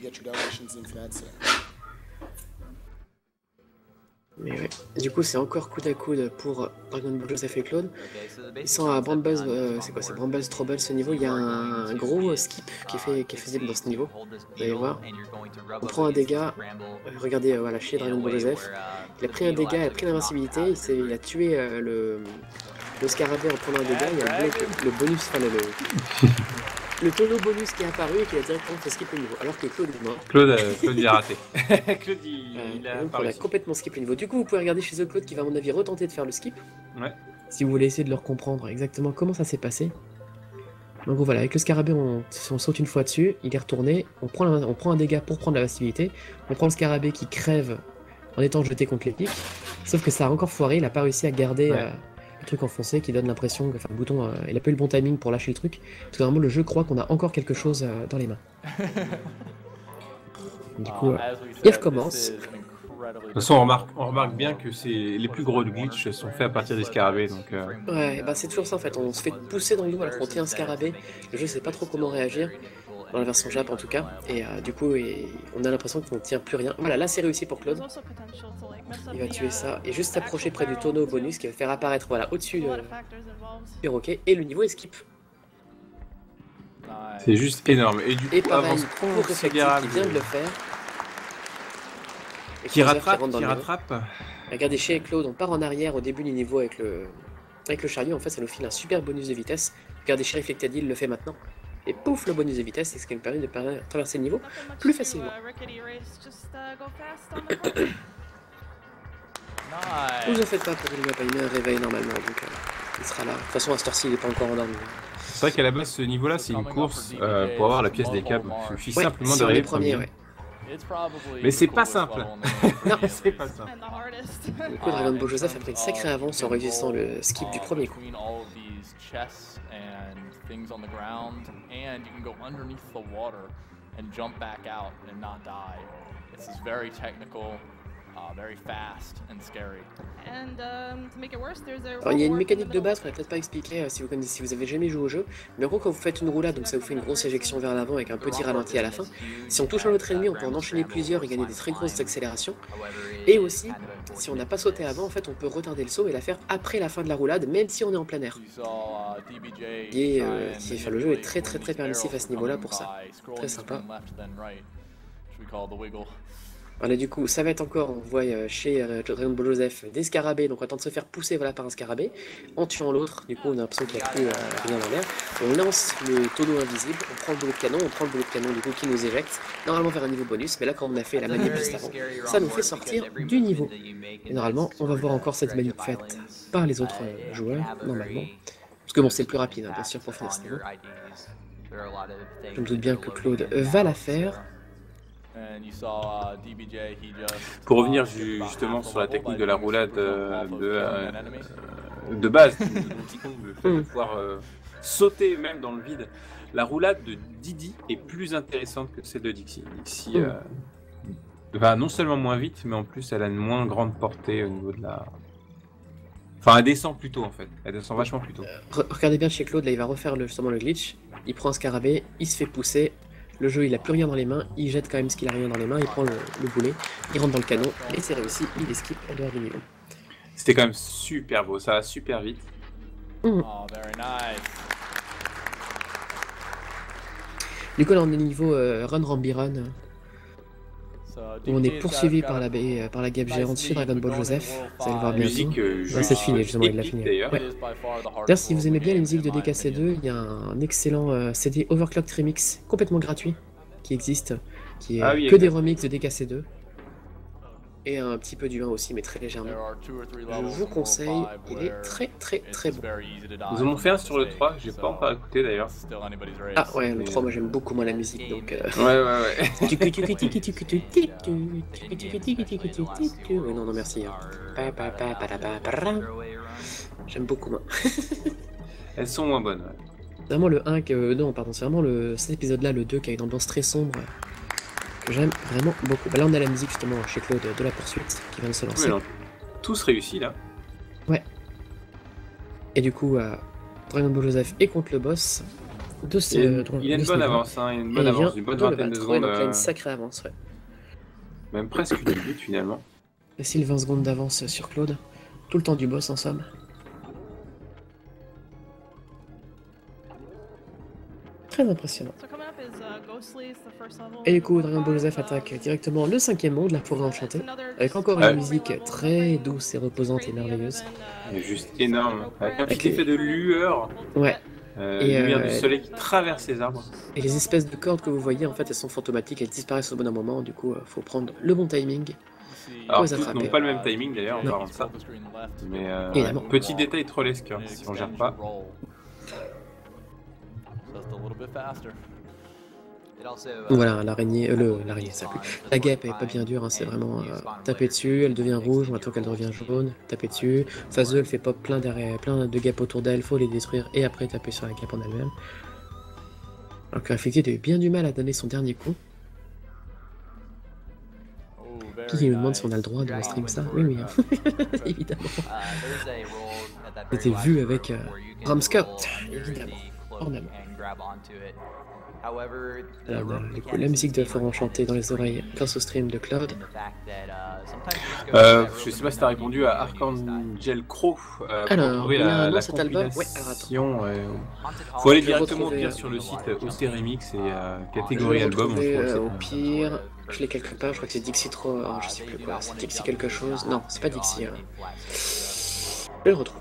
Mais ouais. Du coup, c'est encore coude à coude pour Dragon Ball Joseph et Claude. Ils sont à Brambles, c'est quoi, c'est Brambles Trouble ce niveau. Il y a un gros skip qui est faisable dans ce niveau. Vous allez voir. On prend un dégât. Regardez, voilà, chez Dragon Ball Joseph. Il a pris un dégât, il a pris l'invincibilité. Il a tué le scarabée en prenant un dégât. Il y a le bonus, enfin le tonneau bonus qui est apparu et qui a directement fait skip le niveau, alors que Claude est mort. Claude il a raté. Claude il a donc on a complètement skip le niveau. Du coup, vous pouvez regarder chez eux Claude qui va à mon avis retenter de faire le skip. Ouais. Si vous voulez essayer de leur comprendre exactement comment ça s'est passé. Donc voilà, avec le scarabée, on saute une fois dessus, il est retourné, on prend un dégât pour prendre la passivité, on prend le scarabée qui crève en étant jeté contre les pics, sauf que ça a encore foiré, il a pas réussi à garder... le truc enfoncé qui donne l'impression que, enfin, le bouton, il a pas eu le bon timing pour lâcher le truc, parce que vraiment le jeu croit qu'on a encore quelque chose dans les mains. Du coup, il recommence. De toute façon, on remarque bien que les plus gros glitches sont faits à partir des scarabées. Donc, ouais, bah c'est toujours ça en fait, on se fait pousser dans le dos alors qu'on tient un scarabée, le jeu sait pas trop comment réagir, dans la version Jap en tout cas, et du coup on a l'impression qu'on ne tient plus rien. Voilà, là c'est réussi pour Claude. Il va tuer ça et juste s'approcher près du tonneau bonus qui va faire apparaître voilà, au-dessus du perroquet et le niveau est skip. C'est juste énorme. Et du coup, pareil, pour Reflected qui vient de le faire. Et qui rattrape. Regardez chez Claude, on part en arrière au début du niveau avec le chariot, en fait ça nous file un super bonus de vitesse. Regardez chez Reflected, il le fait maintenant. Et pouf, le bonus de vitesse, c'est ce qui nous permet de traverser le niveau plus facilement. Vous en faites pas pour qu'il ne va pas, il met un réveil normalement, donc il sera là. De toute façon, à cette heure-ci, il n'est pas encore endormi. C'est vrai qu'à la base, ce niveau-là, c'est une course pour avoir la pièce des câbles. Il suffit simplement d'arriver premier. Ouais. Mais c'est pas simple. Non, c'est pas simple. Du coup, Dragon Ball Joseph a pris une sacrée avance en réussissant le skip du premier coup. Things on the ground, and you can go underneath the water and jump back out and not die. This is very technical. Alors, il y a une mécanique de base qu'on n'a peut-être pas expliquée si vous avez jamais joué au jeu, mais en gros quand vous faites une roulade, donc ça vous fait une grosse éjection vers l'avant avec un petit ralenti à la fin. Si on touche un autre ennemi, on peut en enchaîner plusieurs et gagner des très grosses accélérations. Et aussi, si on n'a pas sauté avant, en fait on peut retarder le saut et la faire après la fin de la roulade, même si on est en plein air. Et le jeu est très permissif à ce niveau-là pour ça. Très sympa. Voilà, du coup, ça va être encore, on voit chez Dragon Ball Joseph des scarabées, donc on attend de se faire pousser voilà, par un scarabée, en tuant l'autre, du coup on a l'impression qu'il n'y a plus rien dans l'air. On lance le tonneau invisible, on prend le boulet de canon, du coup qui nous éjecte, normalement vers un niveau bonus, mais là quand on a fait la manip juste avant, ça nous fait sortir du niveau. Et normalement, on va voir encore cette manip faite par les autres joueurs, normalement. Parce que bon, c'est le plus rapide, hein, bien sûr, pour finir ce niveau. Je me doute bien que Claude va la faire. Pour revenir justement sur la technique de la roulade de base, le fait de pouvoir sauter même dans le vide, la roulade de Didi est plus intéressante que celle de Dixie. Dixie va non seulement moins vite, mais en plus elle a une moins grande portée au niveau de la... Enfin, elle descend plus tôt en fait, elle descend vachement plus tôt. Regardez bien chez Claude, là il va refaire justement le glitch, il prend un scarabée, il se fait pousser. Le jeu il a plus rien dans les mains, il jette quand même ce qu'il a rien dans les mains, il prend le boulet, il rentre dans le canon et c'est réussi, il esquive en dehors du niveau. C'était quand même super beau, ça va super vite. Du coup là on est niveau Run Rambi Run, où on est poursuivi par la guêpe géante chez Dragon Ball Joseph, vous allez le voir bientôt. C'est fini justement, il l'a fini. D'ailleurs, si vous aimez bien les musiques de DKC2, il y a un excellent CD Overclocked Remix complètement gratuit qui existe, qui est que des remixes de DKC2. Et un petit peu du 1 aussi, mais très légèrement. Je vous conseille, il est très bon. Nous en avons fait un sur le 3, j'ai pas encore écouté d'ailleurs. Ah ouais, le 3, moi j'aime beaucoup moins la musique, donc... Ouais. Non, merci. J'aime beaucoup moins. Elles sont moins bonnes, Vraiment le 1, non, pardon, c'est vraiment cet épisode-là, le 2, qui a une ambiance très sombre. J'aime vraiment beaucoup. Là on a la musique justement chez Claude de la poursuite qui vient de se lancer. Tous réussis là. Ouais. Et du coup Dragon Ball Joseph est contre le boss. Il a une bonne avance, il a une bonne avance, une bonne vingtaine de secondes. Donc il a une sacrée avance, Même presque une minute finalement. Laissez 20 secondes d'avance sur Claude. Tout le temps du boss en somme. Très impressionnant. Et du coup, Dragon Ball Joseph attaque directement le 5e monde, la forêt enchantée, avec encore une musique très douce et reposante et merveilleuse. C'est juste énorme, avec un petit effet de lueur. Ouais. Lumière du soleil qui traverse les arbres. Et les espèces de cordes que vous voyez, en fait, elles sont fantomatiques, elles disparaissent au bon moment, du coup, faut prendre le bon timing. Alors, toutes n'ont pas le même timing d'ailleurs, en parlant de ça. Mais petit détail trollesque, si on gère pas. Voilà, l'araignée, ça pue. La guêpe elle est pas bien dure, c'est vraiment taper dessus, elle devient rouge, on attend qu'elle devient jaune, taper dessus. Phase 2, elle fait pop plein de guêpes autour d'elle, faut les détruire et après taper sur la guêpe en elle-même. Alors que Reflected a eu bien du mal à donner son dernier coup. Qui me demande si on a le droit de stream ça? Oui, évidemment. C'était vu avec Ram Scott, évidemment. Du coup, la musique de la forêt enchantée dans les oreilles grâce au stream de Claude. Je sais pas si t'as répondu à Archangel Crow. Alors, la cet album, faut aller directement sur le site OC Remix et catégorie album. Au pire, je l'ai quelque part, je crois que c'est Dixie trop. Oh, je sais plus quoi, c'est Dixie quelque chose. Non, c'est pas Dixie. Je vais le retrouver.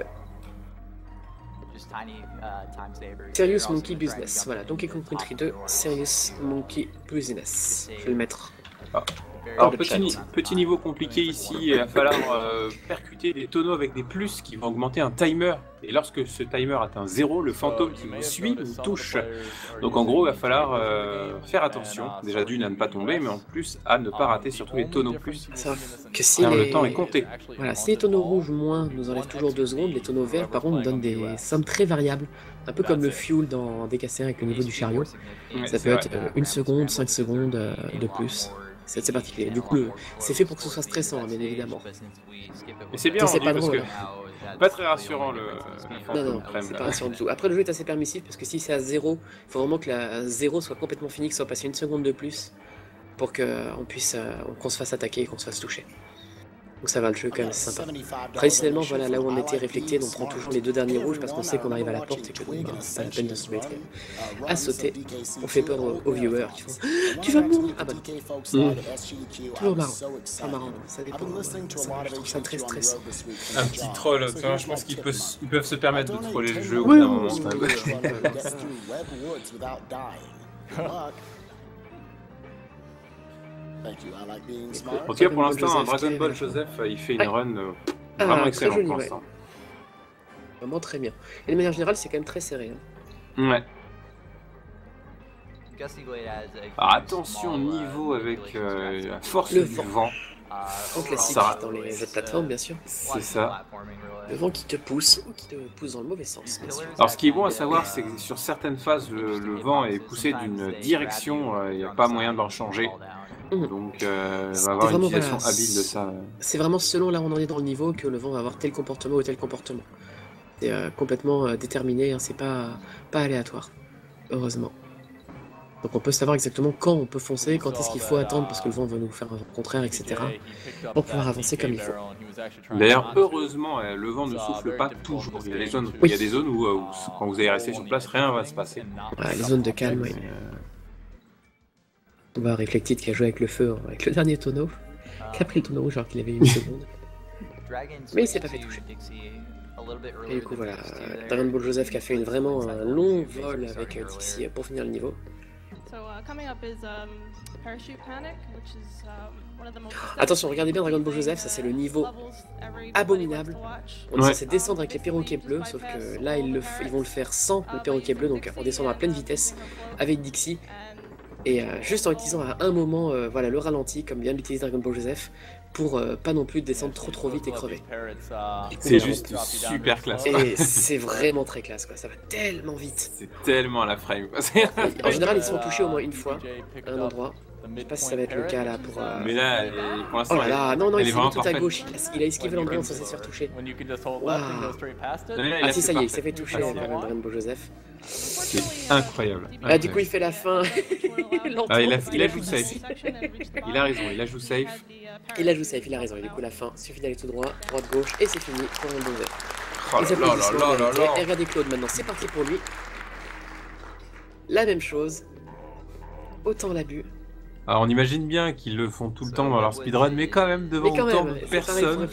Serious Monkey Business, voilà, Donkey Kong Country 2, Serious Monkey Business. Je vais le mettre. Alors, petit niveau compliqué ici, il va falloir percuter des tonneaux avec des plus qui vont augmenter un timer. Et lorsque ce timer atteint 0, le fantôme qui vous suit vous touche. Donc en gros, il va falloir faire attention, déjà d'une à ne pas tomber, mais en plus à ne pas rater surtout les tonneaux plus. Que si le temps est compté. Voilà, si les tonneaux rouges moins nous enlèvent toujours 2 secondes, les tonneaux verts par contre nous donnent des sommes très variables. Un peu comme le fuel dans DKC avec le niveau du chariot. Ça peut être 1 seconde, 5 secondes de plus. c'est particulier. Du coup, c'est fait pour que ce soit stressant, bien évidemment. Et c'est bien rendu pas parce drôle. que pas très rassurant le non, c'est pas rassurant du tout. Après, le jeu est assez permissif parce que si c'est à 0, il faut vraiment que la 0 soit complètement finie, que soit passé une seconde de plus pour qu'on se fasse attaquer et qu'on se fasse toucher. Donc ça va, le jeu quand même, c'est sympa. Traditionnellement, voilà, là où on était réflecté, on prend toujours les 2 derniers rouges parce qu'on sait qu'on arrive à la porte et que c'est pas la peine de se mettre à sauter. On fait peur aux viewers qui font « Tu vas mourir !» Ah bah non. Toujours marrant. Pas marrant, ça dépend. Je trouve ça très stressant. Un petit troll, je pense qu'ils peuvent se permettre de troller le jeu au bout d'un moment. En tout cas, pour l'instant, Dragon Ball Joseph, il fait une run vraiment excellente pour l'instant. Vraiment très bien. Et de manière générale, c'est quand même très serré. Ouais. Alors, attention niveau avec la force du vent. En classique, dans les jeux de plateforme, bien sûr. C'est ça. Le vent qui te pousse, ou qui te pousse dans le mauvais sens. Alors ce qui est bon à savoir, c'est que sur certaines phases, le vent est poussé d'une direction, il n'y a pas moyen de l'en changer. Donc on va avoir une utilisation habile de ça. C'est vraiment selon là où on en est dans le niveau que le vent va avoir tel comportement ou tel comportement. C'est complètement déterminé, hein, c'est pas aléatoire, heureusement. Donc on peut savoir exactement quand on peut foncer, quand est-ce qu'il faut attendre parce que le vent va nous faire un contraire, etc. pour pouvoir avancer comme il faut. D'ailleurs, heureusement, le vent ne souffle pas toujours. Il y a des zones où quand vous allez rester sur place, rien va se passer. Ouais, les zones de calme, oui. On va Reflected qui a joué avec le feu, avec le dernier tonneau, qui a pris le tonneau rouge alors qu'il avait une seconde. Mais il s'est pas fait toucher. Et du coup voilà, Dragon Ball Joseph qui a fait vraiment un long vol avec Dixie pour finir le niveau. Attention, regardez bien Dragon Ball Joseph, ça c'est le niveau abominable. On est censé descendre avec les perroquets bleus, sauf que là ils vont le faire sans le perroquet bleu, donc en descendant à pleine vitesse avec Dixie. Et juste en utilisant à un moment voilà, le ralenti, comme vient d'utiliser Dragon Ball Joseph, pour pas non plus descendre trop vite et crever. C'est juste super classe. Et c'est vraiment très classe, quoi. Ça va tellement vite. C'est tellement à la frame. En général, ils sont touchés au moins une fois à un endroit. Je sais pas si ça va être le cas là pour. Mais là, pour l'instant, oh là là, non, il s'est mis tout à parfaite. gauche. Il a esquivé l'endroit où on est censé se faire toucher. Wow. Ah si, ça y est, il s'est fait toucher par Dragon Ball Joseph. C'est incroyable. Ah, du coup, il fait la fin. Ah, il a joué safe. Il a raison, il a joué safe. Il a joué safe, il a raison. Et du coup, la fin, suffit d'aller tout droit, droite-gauche, et c'est fini pour Dragon Ball Joseph. Oh là là. Et regardez Claude maintenant, c'est parti pour lui. La même chose. Autant l'abus. Alors on imagine bien qu'ils le font tout le temps dans leur speedrun, mais quand même devant autant de personnes,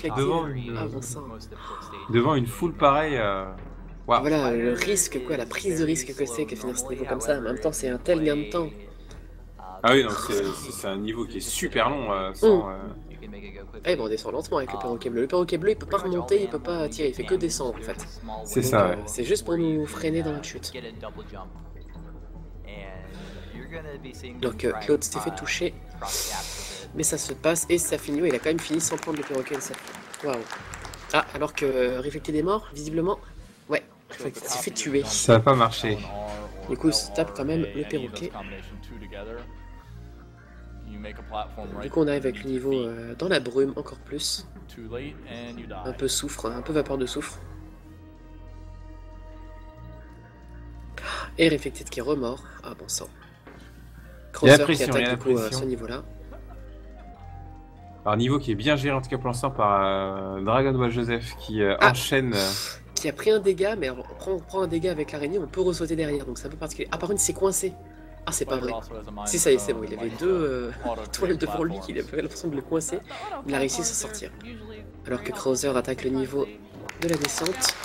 devant une foule pareille. Wow. Voilà le risque, quoi, la prise de risque que c'est que finir ce niveau comme ça. En même temps, c'est un tel gain de temps. Ah oui, donc c'est un niveau qui est super long. Eh bon, on descend lentement avec le perroquet bleu. Le perroquet bleu, il peut pas remonter, il peut pas tirer, il fait que descendre en fait. C'est ça. Ouais. C'est juste pour nous freiner dans la chute. Donc Claude s'était fait toucher, mais ça se passe et ça finit. Ouais, il a quand même fini sans prendre le perroquet. Waouh. Ah, alors que Reflected est mort, visiblement. Ouais, Reflected s'est fait tuer. Ça n'a pas marché. Du coup, il se tape quand même le perroquet. Du coup, on arrive avec le niveau dans la brume encore plus. Un peu soufre, un peu vapeur de soufre. Et Reflected qui est remort. Ah bon sang. Krauser qui attaque du coup à ce niveau-là. Un niveau qui est bien géré en tout cas pour l'instant par Dragon Ball Joseph qui enchaîne. Qui a pris un dégât, mais on prend un dégât avec l'araignée, on peut ressauter derrière, donc c'est un peu particulier. Ah par contre c'est coincé. Ah c'est pas vrai. Si ça y est, c'est bon, il avait deux toiles devant lui qui avait l'impression de le coincer. Il a réussi à s'en sortir. Alors que Krauser attaque le niveau de la descente.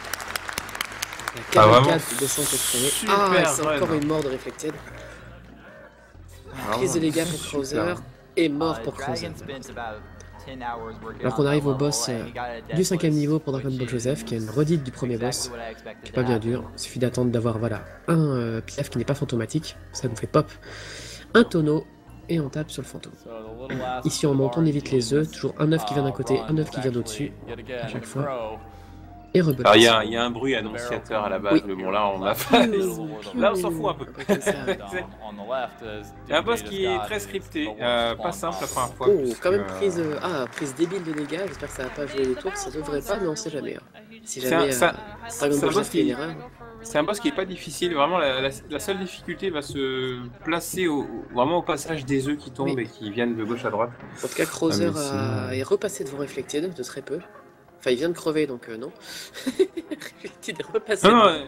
La 44 de descente exprimée. Ah, c'est encore une mort de Reflected. Prise de dégâts pour Krauser et mort pour Krauser. Alors qu'on arrive au boss du 5ème niveau pour Dragon Ball Joseph, qui est une redite du premier boss, qui est pas bien dur. Il suffit d'attendre d'avoir voilà, un piaf qui n'est pas fantomatique, ça nous fait pop, un tonneau, et on tape sur le fantôme. Ici on monte, on évite les œufs, toujours un œuf qui vient d'un côté, un œuf qui vient d'au-dessus, à chaque fois. Et rebelote. Alors il y a un bruit annonciateur à la base, mais bon là on a pas. Là on s'en fout un peu. C'est un boss qui est très scripté, pas simple la première fois. Oh, quand même prise débile de dégâts, j'espère que ça va pas jouer les tours, ça devrait pas, mais on sait jamais. Si jamais Dragon Ball Z fait une erreur. C'est un boss qui est pas difficile, vraiment la seule difficulté va se placer vraiment au passage des œufs qui tombent et qui viennent de gauche à droite. En tout cas, Krauser est repassé devant Reflected de très peu. Enfin, il vient de crever donc non. Reflected est repassé.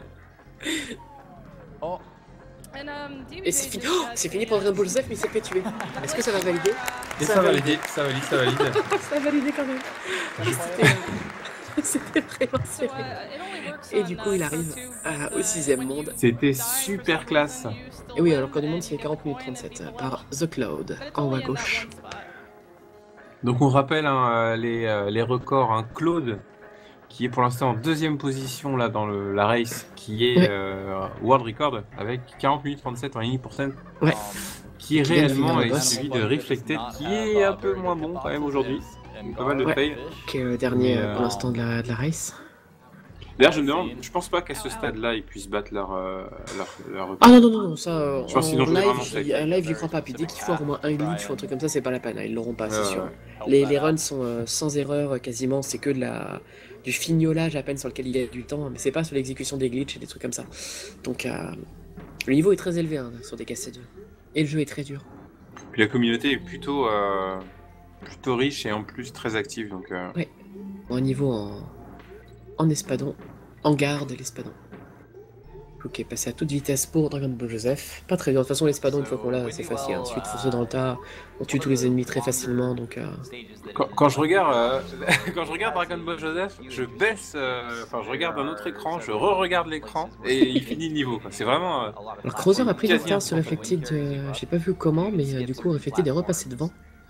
Oh. Et c'est fini. Oh, c'est fini pour Dragon Ball Z, mais il s'est fait tuer. Est-ce que ça va valider? Et ça valide. Ça a validé quand même. C'était vraiment serré. Et du coup, il arrive au 6ème monde. C'était super classe. Et oui, alors qu'on demande c'est 40 minutes 37 par The Cloud, en haut à gauche. Donc on rappelle les records. Claude, qui est pour l'instant en 2ème position là dans la race, qui est World Record avec 40 minutes 37 en ligne %. Ouais. Qui est réellement celui de Reflected, qui est un peu moins bon quand même aujourd'hui. Pas mal de fail. Qui est le dernier pour l'instant de la race. D'ailleurs, je me demande, je pense pas qu'à ce stade-là, ils puissent battre leur record. Ah non, ça, je pense qu'ils en live, j'y crois pas. Puis dès qu'il faut au moins un glitch ou un truc comme ça, c'est pas la peine, ils l'auront pas, c'est sûr. Les runs sont sans erreur quasiment, c'est que du fignolage à peine sur lequel il y a du temps, mais c'est pas sur l'exécution des glitches et des trucs comme ça. Donc, le niveau est très élevé sur des KC2. Et le jeu est très dur. Puis la communauté est plutôt riche et en plus très active, donc... Ouais, bon, un niveau en espadon, en garde l'espadon. Ok, passer à toute vitesse pour Dragon Ball Joseph. Pas très dur, de toute façon l'espadon une fois qu'on l'a c'est facile, ensuite foncer dans le tas, on tue tous les ennemis très facilement donc... Quand je regarde Dragon Ball Joseph, je baisse, je regarde un autre écran, je re-regarde l'écran et il finit le niveau, c'est vraiment... Alors Krauser a pris du retard sur Reflected, j'ai pas vu comment, mais du coup Reflected est repassé devant.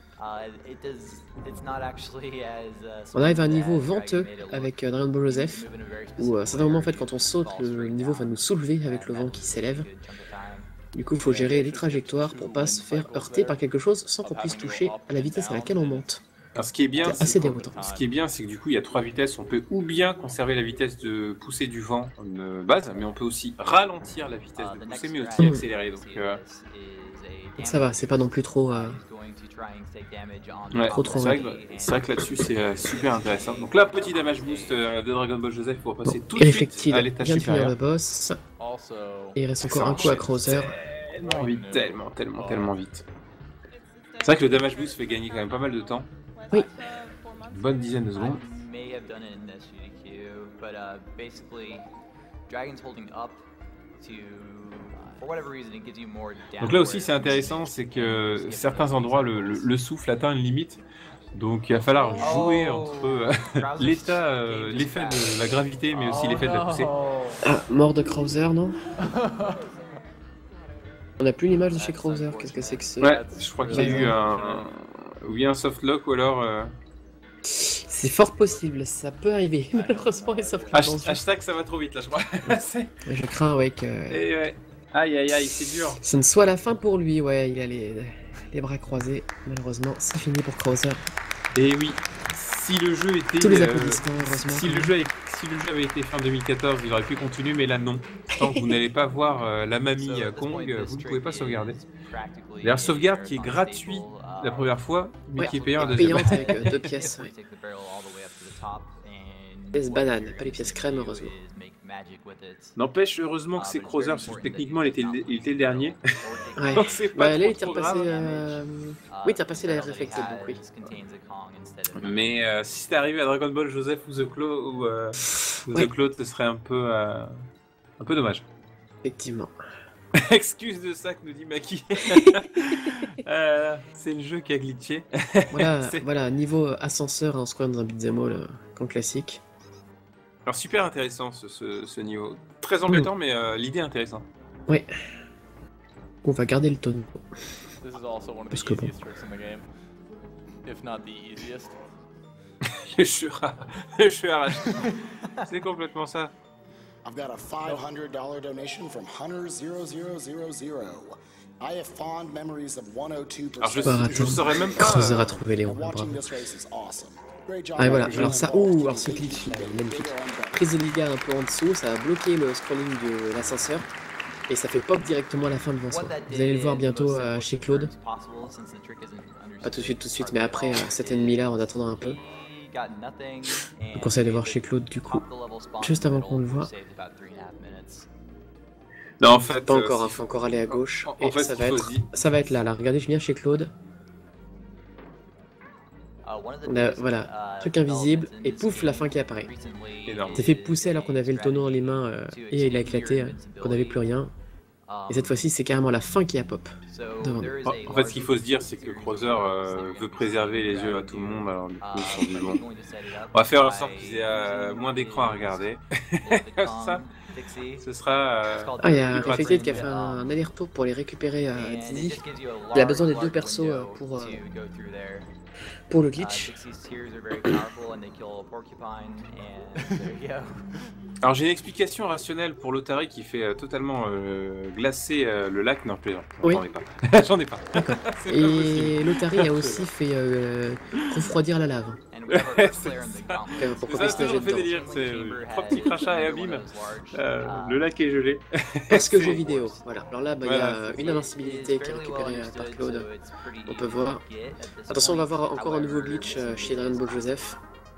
On arrive à un niveau venteux avec Dragon Ball Joseph, où à certains moments en fait quand on saute, le niveau va nous soulever avec le vent qui s'élève. Du coup il faut gérer les trajectoires pour pas se faire heurter par quelque chose sans qu'on puisse toucher à la vitesse à laquelle on monte. Alors ce qui est bien, assez déroutant. Ce qui est bien, c'est que du coup il y a 3 vitesses. On peut ou bien conserver la vitesse de poussée du vent de base, mais on peut aussi ralentir la vitesse de poussée, mais aussi accélérer. Donc ça va, c'est pas non plus trop... trop c'est vrai que là-dessus c'est super intéressant. Donc là, petit damage boost de Dragon Ball Joseph pour passer tout de suite à l'étage supérieur. Le boss. Et il reste encore un coup à Krauser. Tellement vite. C'est vrai que le damage boost fait gagner quand même pas mal de temps. Oui. Une bonne dizaine de secondes. Donc là aussi c'est intéressant, c'est que certains endroits le souffle atteint une limite, donc il va falloir jouer entre l'effet de la gravité mais aussi l'effet de la poussée. Ah, mort de Krauser, non? On n'a plus l'image de chez Krauser, qu'est-ce que c'est que ça? Ouais, je crois qu'il y a eu un soft lock ou alors... C'est fort possible, ça peut arriver, malheureusement les soft locks. Hashtag ça va trop vite là je crois. Je crains que... Et ouais. Aïe, c'est dur. Ce ne soit la fin pour lui, il a les bras croisés. Malheureusement, c'est fini pour Krauser. Et oui, si le jeu était... Tous les applaudissements, heureusement. Si le jeu avait été fin 2014, il aurait pu continuer, mais là non. Tant que vous n'allez pas voir la mamie Kong, vous ne pouvez pas sauvegarder. D'ailleurs, sauvegarde qui est gratuit la première fois, mais qui est payant la deuxième. Payante avec 2 pièces. Pièces bananes, pas les pièces crème, heureusement. N'empêche, heureusement que c'est Krauser, parce que techniquement il était le dernier. Ouais. Donc c'est pas là il trop était repassé. Oui, t'as passé la Reflected, donc oui. Mais si c'était arrivé à Dragon Ball Joseph ou The Cloud, ce serait un peu dommage. Effectivement. Excuse de ça que nous dit Maki. C'est le jeu qui a glitché. Voilà, niveau ascenseur en square dans un beat'em all comme classique. Alors super intéressant ce niveau. Très embêtant, mais l'idée est intéressante. Oui. On va garder le tonneau. Parce que bon. Je suis arraché. C'est complètement ça. I've got a $500 donation from Hunter00000. I have fond memories of 102%. Alors je saurais même pas. Krauser a trouvé Léon. Ah et voilà, alors ça, alors ce glitch là, magnifique. prise de dégâts un peu en dessous, ça a bloqué le scrolling de l'ascenseur. Et ça fait pop directement à la fin devant soi. Vous allez le voir bientôt chez Claude. Pas tout de suite, mais après cet ennemi-là, en attendant un peu. Je vous conseille de voir chez Claude du coup, juste avant qu'on le voit. Non, en fait, pas encore, faut encore aller à gauche. Et fait, ça va être là. Regardez, je viens chez Claude. Voilà, truc invisible, et pouf, la fin qui apparaît. Il s'est fait pousser alors qu'on avait le tonneau dans les mains, et il a éclaté, qu'on n'avait plus rien. Et cette fois-ci, c'est carrément la fin qui a pop. En fait, ce qu'il faut se dire, c'est que Krauser veut préserver les yeux à tout le monde. Alors, du coup, ils se sont dit, bon, on va faire en sorte qu'ils aient moins d'écran à regarder. Ça, ce sera. Il y a Reflected qui a fait un aller-retour pour les récupérer à Dizzy. Il a besoin des deux persos pour le glitch. Alors j'ai une explication rationnelle pour l'Otari qui fait totalement glacer le lac. Non, je plaisante. Oui. J'en ai pas. D'accord. Et l'Otari a aussi fait refroidir la lave. Pourquoi pas se nager dedans. C'est 3 petits crachats et abîme. Le lac est gelé. Parce que jeu vidéo. Voilà. Alors là, il y a une invincibilité qui est récupérée par Claude. On peut voir. Attention, on va voir encore un nouveau glitch chez Dragon Ball Joseph.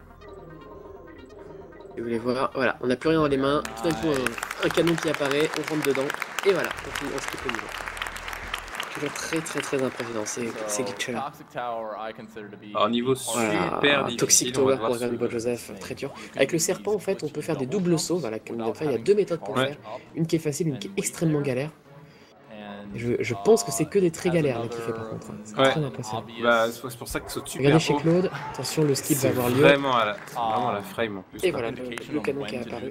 Et vous voulez voir, voilà, on n'a plus rien dans les mains, tout d'un coup un canon qui apparaît, on rentre dedans, et voilà, on skip le niveau. Toujours très impressionnant ces glitches là. Alors niveau super difficile, Toxic Tower pour Dragon Ball Joseph, très dur. Avec le serpent en fait on peut faire des doubles sauts, voilà, comme il y a deux méthodes pour le faire, une qui est facile, une qui est extrêmement galère. Je pense que c'est que des très galères là qu'il fait par contre. C'est très impressionnant. Bah, c'est pour ça que saute super. Regardez chez Claude, attention le skip va avoir lieu. Vraiment à la frame en plus. Et voilà le canon qui est apparu.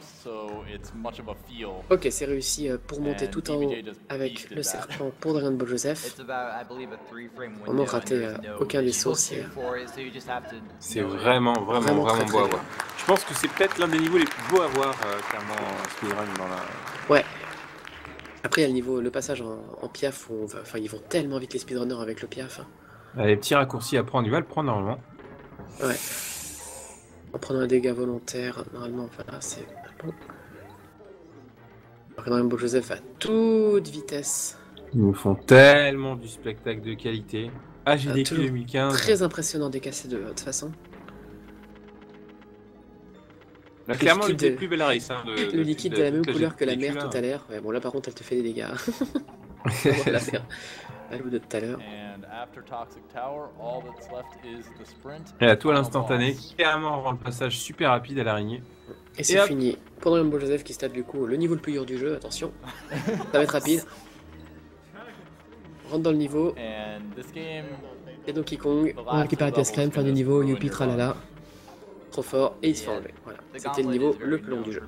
Ok, c'est réussi pour monter tout en haut avec le serpent pour Dragon Ball Joseph. On n'a raté aucun des sauts. C'est vraiment beau à voir. Je pense que c'est peut-être l'un des niveaux les plus beaux à voir clairement speedrun dans la. Ouais. Après, il y a le passage en piaf, ils vont tellement vite les speedrunners avec le piaf. Les petits raccourcis à prendre, il va le prendre normalement. Ouais. En prenant un dégât volontaire, normalement, voilà, c'est bon. Dragon Ball Joseph à toute vitesse. Ils nous font tellement du spectacle de qualité. GDQ 2015. Très impressionnant des KC2 de toute façon. Là, clairement, une des plus belles races. Le liquide de la même couleur que la mer tout à l'heure. Ouais, bon, là par contre, elle te fait des dégâts. On va la faire à l'eau de tout à l'heure. Et à tout à l'instantané, clairement, on rend le passage super rapide à l'araignée. Et c'est fini. Pour Dragon Ball Joseph qui stade du coup le niveau le plus dur du jeu, attention. Ça va être rapide. On rentre dans le niveau. Et Donkey Kong, on récupère la pièce crème, fin du niveau, youpi tralala. Trop fort et il se fait enlever. Voilà. C'était le niveau le plus long du jeu.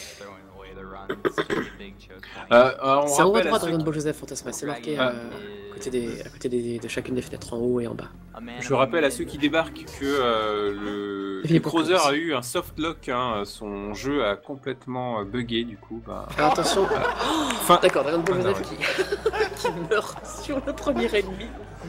C'est en haut à droite Dragon Ball Joseph Fantasma, c'est marqué à côté de chacune des fenêtres en haut et en bas. Je rappelle à ceux qui débarquent que le Krauser a eu un soft lock, son jeu a complètement bugué du coup. Alors attention, d'accord, Dragon Ball Joseph qui meurt sur le premier ennemi.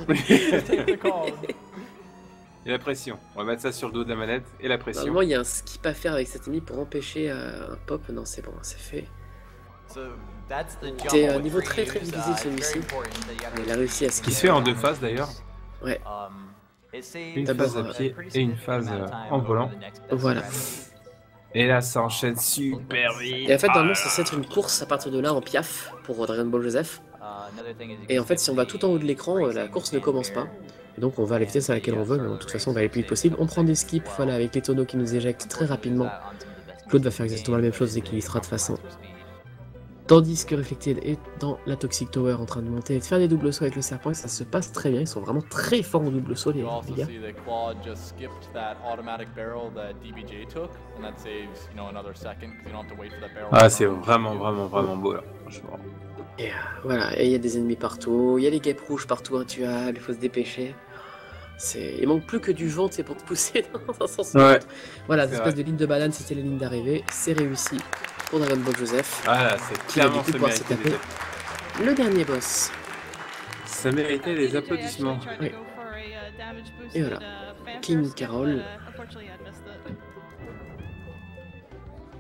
Et la pression, on va mettre ça sur le dos de la manette, et la pression. Normalement, il y a un skip à faire avec cet ennemi pour empêcher un pop. Non, c'est bon, c'est fait. C'était un niveau très difficile celui-ci. Il a réussi à skipper. Qui se fait en deux phases d'ailleurs. Ouais. Une phase à pied et une phase en volant. Voilà. Et là, ça enchaîne super vite. Et en fait, normalement, c'est censé être une course à partir de là en piaf pour Dragon Ball Joseph. Et en fait, si on va tout en haut de l'écran, la course ne commence pas. Et donc on va à la vitesse à laquelle on veut, mais de toute façon on va aller le plus vite possible. On prend des skips, voilà, avec les tonneaux qui nous éjectent très rapidement. Claude va faire exactement la même chose dès qu'il y sera de toute façon. Tandis que Reflected est dans la Toxic Tower en train de monter et de faire des doubles sauts avec le serpent, et ça se passe très bien, ils sont vraiment très forts en double saut les gars. Ah, c'est vraiment beau là, franchement. Et voilà, et il y a des ennemis partout, il y a les guêpes rouges partout intuables, il faut se dépêcher. Il manque plus que du vent, c'est pour te pousser dans un sens ou l'autre. Voilà, cette espèce de ligne de banane, c'était la ligne d'arrivée, c'est réussi pour Dragon Ball Joseph. Ah là, c'est clairement ce mérité. Le dernier boss. Ça méritait des applaudissements. Oui. Et voilà, King Carol.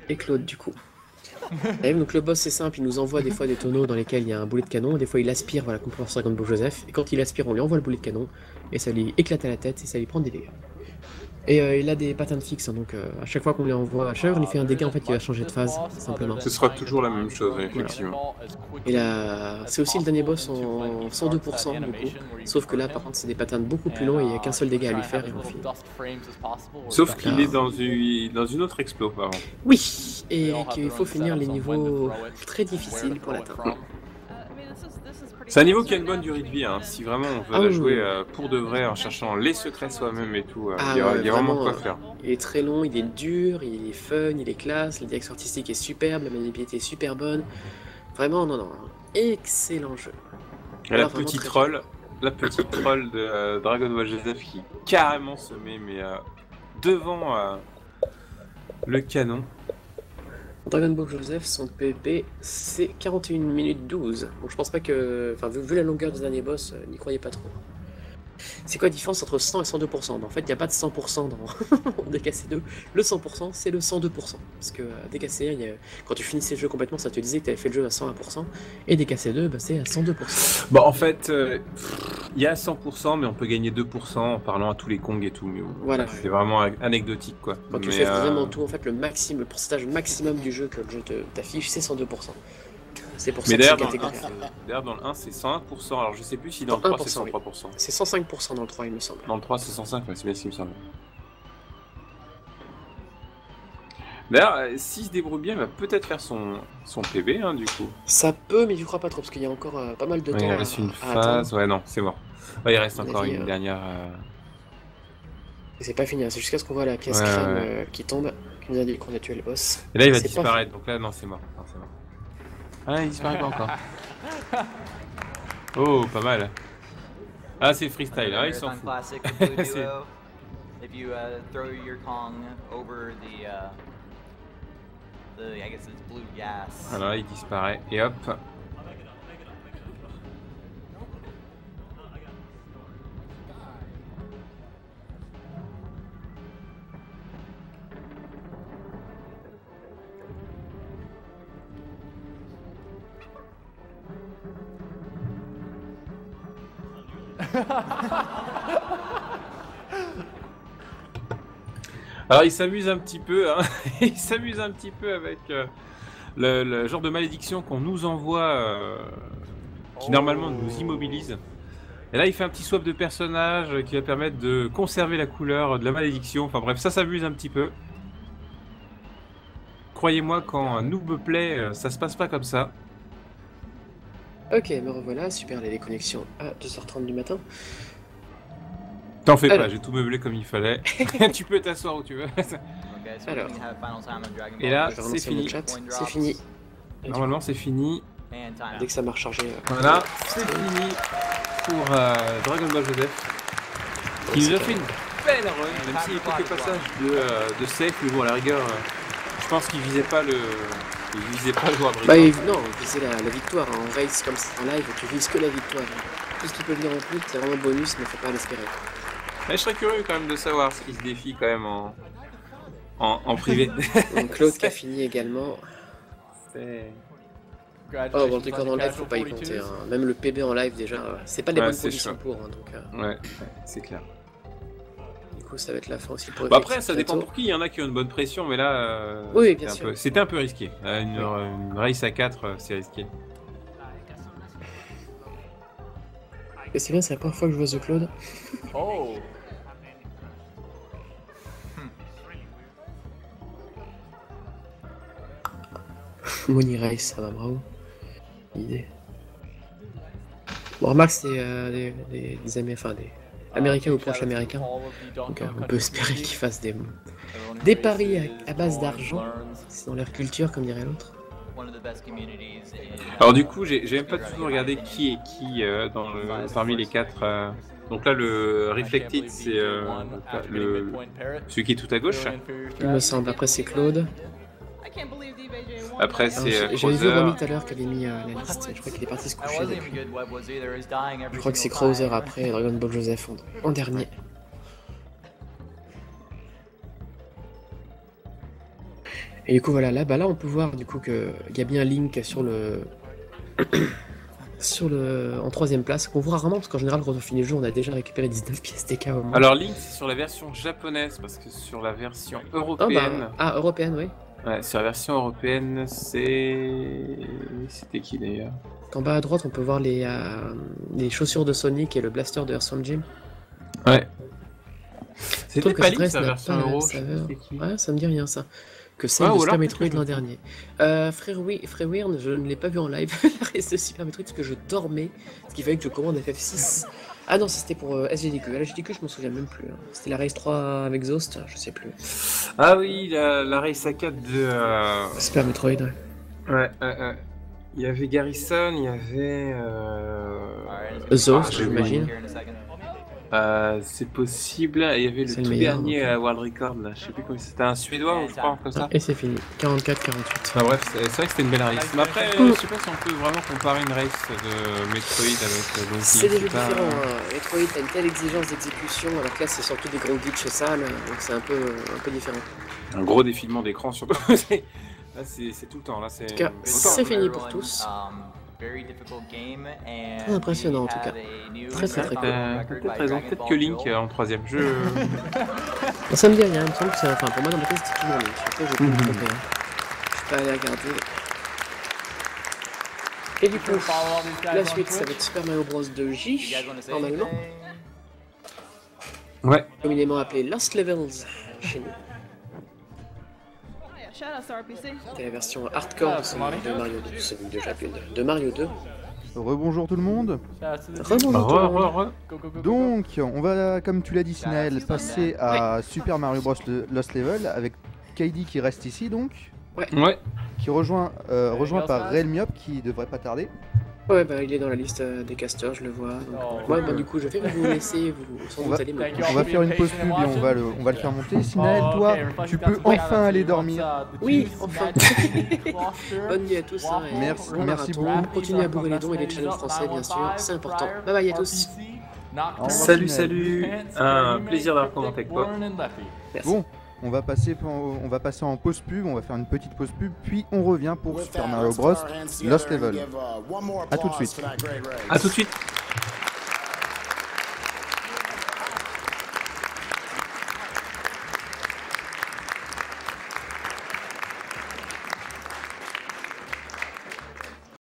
et Claude du coup. Donc le boss c'est simple, il nous envoie des fois des tonneaux dans lesquels il y a un boulet de canon, des fois il aspire, voilà, comme pour faire Dragon Ball Joseph, et quand il aspire on lui envoie le boulet de canon, et ça lui éclate à la tête, et ça lui prend des dégâts. Et il a des patterns fixes, hein, donc à chaque fois qu'on lui envoie, à chaque fois qu'on lui fait un dégât, en fait il va changer de phase, simplement. Ce sera toujours la même chose, effectivement. Et là, c'est aussi le dernier boss en 102% du coup, sauf que là par contre c'est des patterns beaucoup plus longs et il n'y a qu'un seul dégât à lui faire et on finit. Sauf qu'il est dans une autre explo, par contre. Oui, et qu'il faut finir les niveaux très difficiles pour l'atteindre. C'est un niveau qui a une bonne durée de vie, hein. Si vraiment on veut la jouer pour de vrai en cherchant les secrets soi-même et tout, il y a vraiment quoi faire. Il est très long, il est dur, il est fun, il est classe, la direction artistique est superbe, la maniabilité est super bonne. Vraiment, non, excellent jeu. Et la petite troll de Dragon Ball Joseph qui carrément se met devant le canon. Dragon Ball Joseph, son PvP, c'est 41 minutes 12. Donc je pense pas que... Enfin, vu la longueur du dernier boss, n'y croyez pas trop. C'est quoi la différence entre 100 et 102%? En fait, il n'y a pas de 100% dans DKC2. Le 100%, c'est le 102%. Parce que DKC1, quand tu finissais le jeu complètement, ça te disait que tu avais fait le jeu à 101%. Et DKC2, bah, c'est à 102%. Bon, en fait, il y a 100%, mais on peut gagner 2% en parlant à tous les Kongs et tout. Mais voilà. C'est vraiment anecdotique, quoi. Quand tu fais vraiment tout, en fait, le pourcentage maximum du jeu que le jeu t'affiche, c'est 102%. C'est pour ça que c'est catégorisé. D'ailleurs, dans le 1, c'est 101%. Alors, je sais plus si dans le 3, c'est 103%. Oui. C'est 105% dans le 3, il me semble. Dans le 3, c'est 105, c'est bien ce qui me semble. D'ailleurs, s'il se débrouille bien, il va peut-être faire son PB, hein, du coup. Ça peut, mais je crois pas trop, parce qu'il y a encore pas mal de temps. Il reste une phase. Ouais, non, c'est mort. Ouais, il reste encore une dernière. C'est pas fini, hein. C'est jusqu'à ce qu'on voit la pièce crème qui tombe, qui nous a dit qu'on a tué le boss. Et là, il va disparaître, donc là, non, c'est mort. Ah, il disparaît pas encore. Oh, pas mal. Ah, c'est freestyle, hein, il s'en fout. Alors là, il disparaît, et hop. Alors il s'amuse un petit peu, hein. Il s'amuse un petit peu avec le genre de malédiction qu'on nous envoie, qui normalement nous immobilise. Et là il fait un petit swap de personnage qui va permettre de conserver la couleur de la malédiction. Enfin bref, ça s'amuse un petit peu. Croyez-moi, quand un noob play, ça se passe pas comme ça. Ok, me revoilà, super les déconnexions à 2h30 du matin. T'en fais pas, j'ai tout meublé comme il fallait. Tu peux t'asseoir où tu veux. Alors, et là, c'est fini. C'est fini. Normalement, c'est fini. Dès que ça m'a rechargé. Voilà, c'est fini pour Dragon Ball Joseph. Qui nous a fait une belle run, même s'il y a quelques passages de safe, mais bon, à la rigueur, je pense qu'il visait pas le. Il visait pas le joueur brillant. Bah, non, il visait la victoire. En race comme ça, en live, tu vises que la victoire. Tout ce qui peut venir en plus, c'est vraiment bonus, mais faut pas l'espérer. Mais je serais curieux quand même de savoir ce qui se défie quand même en privé. Donc Claude qui a fini également. Oh, bon, le truc en live, faut pas y compter. Hein. Même le PB en live déjà, c'est pas les bonnes conditions pour. Hein, donc, ouais, c'est clair. Du coup, ça va être la fin aussi pour. Bah après, ça dépend pour qui. Il y en a qui ont une bonne pression, mais là, oui, bien sûr. C'était un peu risqué. Une race à 4, c'est risqué. Et c'est bien, c'est la première fois que je vois The Claude. Oh. Money Race, ça va, bravo. Idée. Bon, remarque, c'est des Américains ou proches américains. Donc on peut espérer qu'ils fassent des paris à base d'argent. C'est dans leur culture, comme dirait l'autre. Alors du coup, j'ai même pas toujours regardé qui est qui parmi les 4. Donc là, le Reflected, c'est celui qui est tout à gauche. Il me semble. Après, c'est Claude. Après, c'est J'avais vu Romy tout à l'heure qui avait mis la liste. Je crois qu'il est parti se coucher depuis. Je crois que c'est Krauser après et Dragon Ball Joseph en dernier. Et du coup voilà, là on peut voir du coup qu'il y a bien Link sur le en 3ème place, qu'on voit rarement parce qu'en général quand on finit le jeu on a déjà récupéré 19 pièces TK au moins. Alors Link c'est sur la version japonaise parce que sur la version européenne... européenne oui. Ouais, sur la version européenne c'était qui d'ailleurs? En bas à droite on peut voir les chaussures de Sonic et le blaster de Earthworm Jim. Ouais. C'était pas Link sa version euro, ouais, ça me dit rien ça. Que celle de Super Metroid l'an dernier. Frère Weird, je ne l'ai pas vu en live, la race de Super Metroid, parce que je dormais, ce qui fallait que je commande FF6. Ah non, c'était pour SGDQ. À la SGDQ, je m'en souviens même plus. Hein. C'était la race 3 avec Zost, je sais plus. Ah oui, la race A4 de... Super Metroid, ouais. Il y avait Garrison, il y avait... Zost, j'imagine. C'est possible, il y avait le tout dernier World Record là, je sais plus comment c'était, un suédois je crois, comme ça. Et c'est fini, 44-48. Enfin bref, c'est vrai que c'était une belle race. Mais après, je sais pas si on peut vraiment comparer une race de Metroid avec Donkey. C'est des jeux différents, Metroid a une telle exigence d'exécution, alors que là c'est surtout des gros glitches sales, donc c'est un peu différent. Un gros défilement d'écran surtout. Là c'est tout le temps, là c'est... En tout cas, c'est fini pour tous. Très impressionnant en tout cas. Très cool. Peut-être raison, peut-être que Link en 3ème jeu. Ça me dit rien, il me semble que c'est... Enfin pour moi dans ma tête c'était toujours Link. Après j'ai pu me tromper. Je suis pas allé regarder. Et du coup, la suite ça va être Super Mario Bros 2J, normalement. Ouais. Communément appelé Lost Levels chez nous. C'est la version hardcore de Mario 2, Sonic de Japon, de Mario 2. Rebonjour tout le monde. Rebonjour. Donc, on va, comme tu l'as dit Sinaël, passer à Super Mario Bros Lost Level avec Kaidi qui reste ici donc. Ouais. Qui rejoint par Relmiop qui devrait pas tarder. Ouais, bah il est dans la liste des casters, je le vois. Donc, ouais, bah du coup, je vais vous laisser, vous sans doute aller me... On va faire une pause pub et on va le faire monter. Sinaël, toi, tu peux enfin aller dormir. Oui, enfin. Bonne nuit à tous. Hein, merci beaucoup. Continuez à bourrer les dons et les challenges français, bien sûr, c'est important. Bye bye à tous. Salut. Un plaisir d'avoir commenté avec toi. Merci. Bon. On va passer en pause pub, on va faire une petite pause pub, puis on revient pour Super Mario Bros Lost Level. A tout de suite. A tout de suite.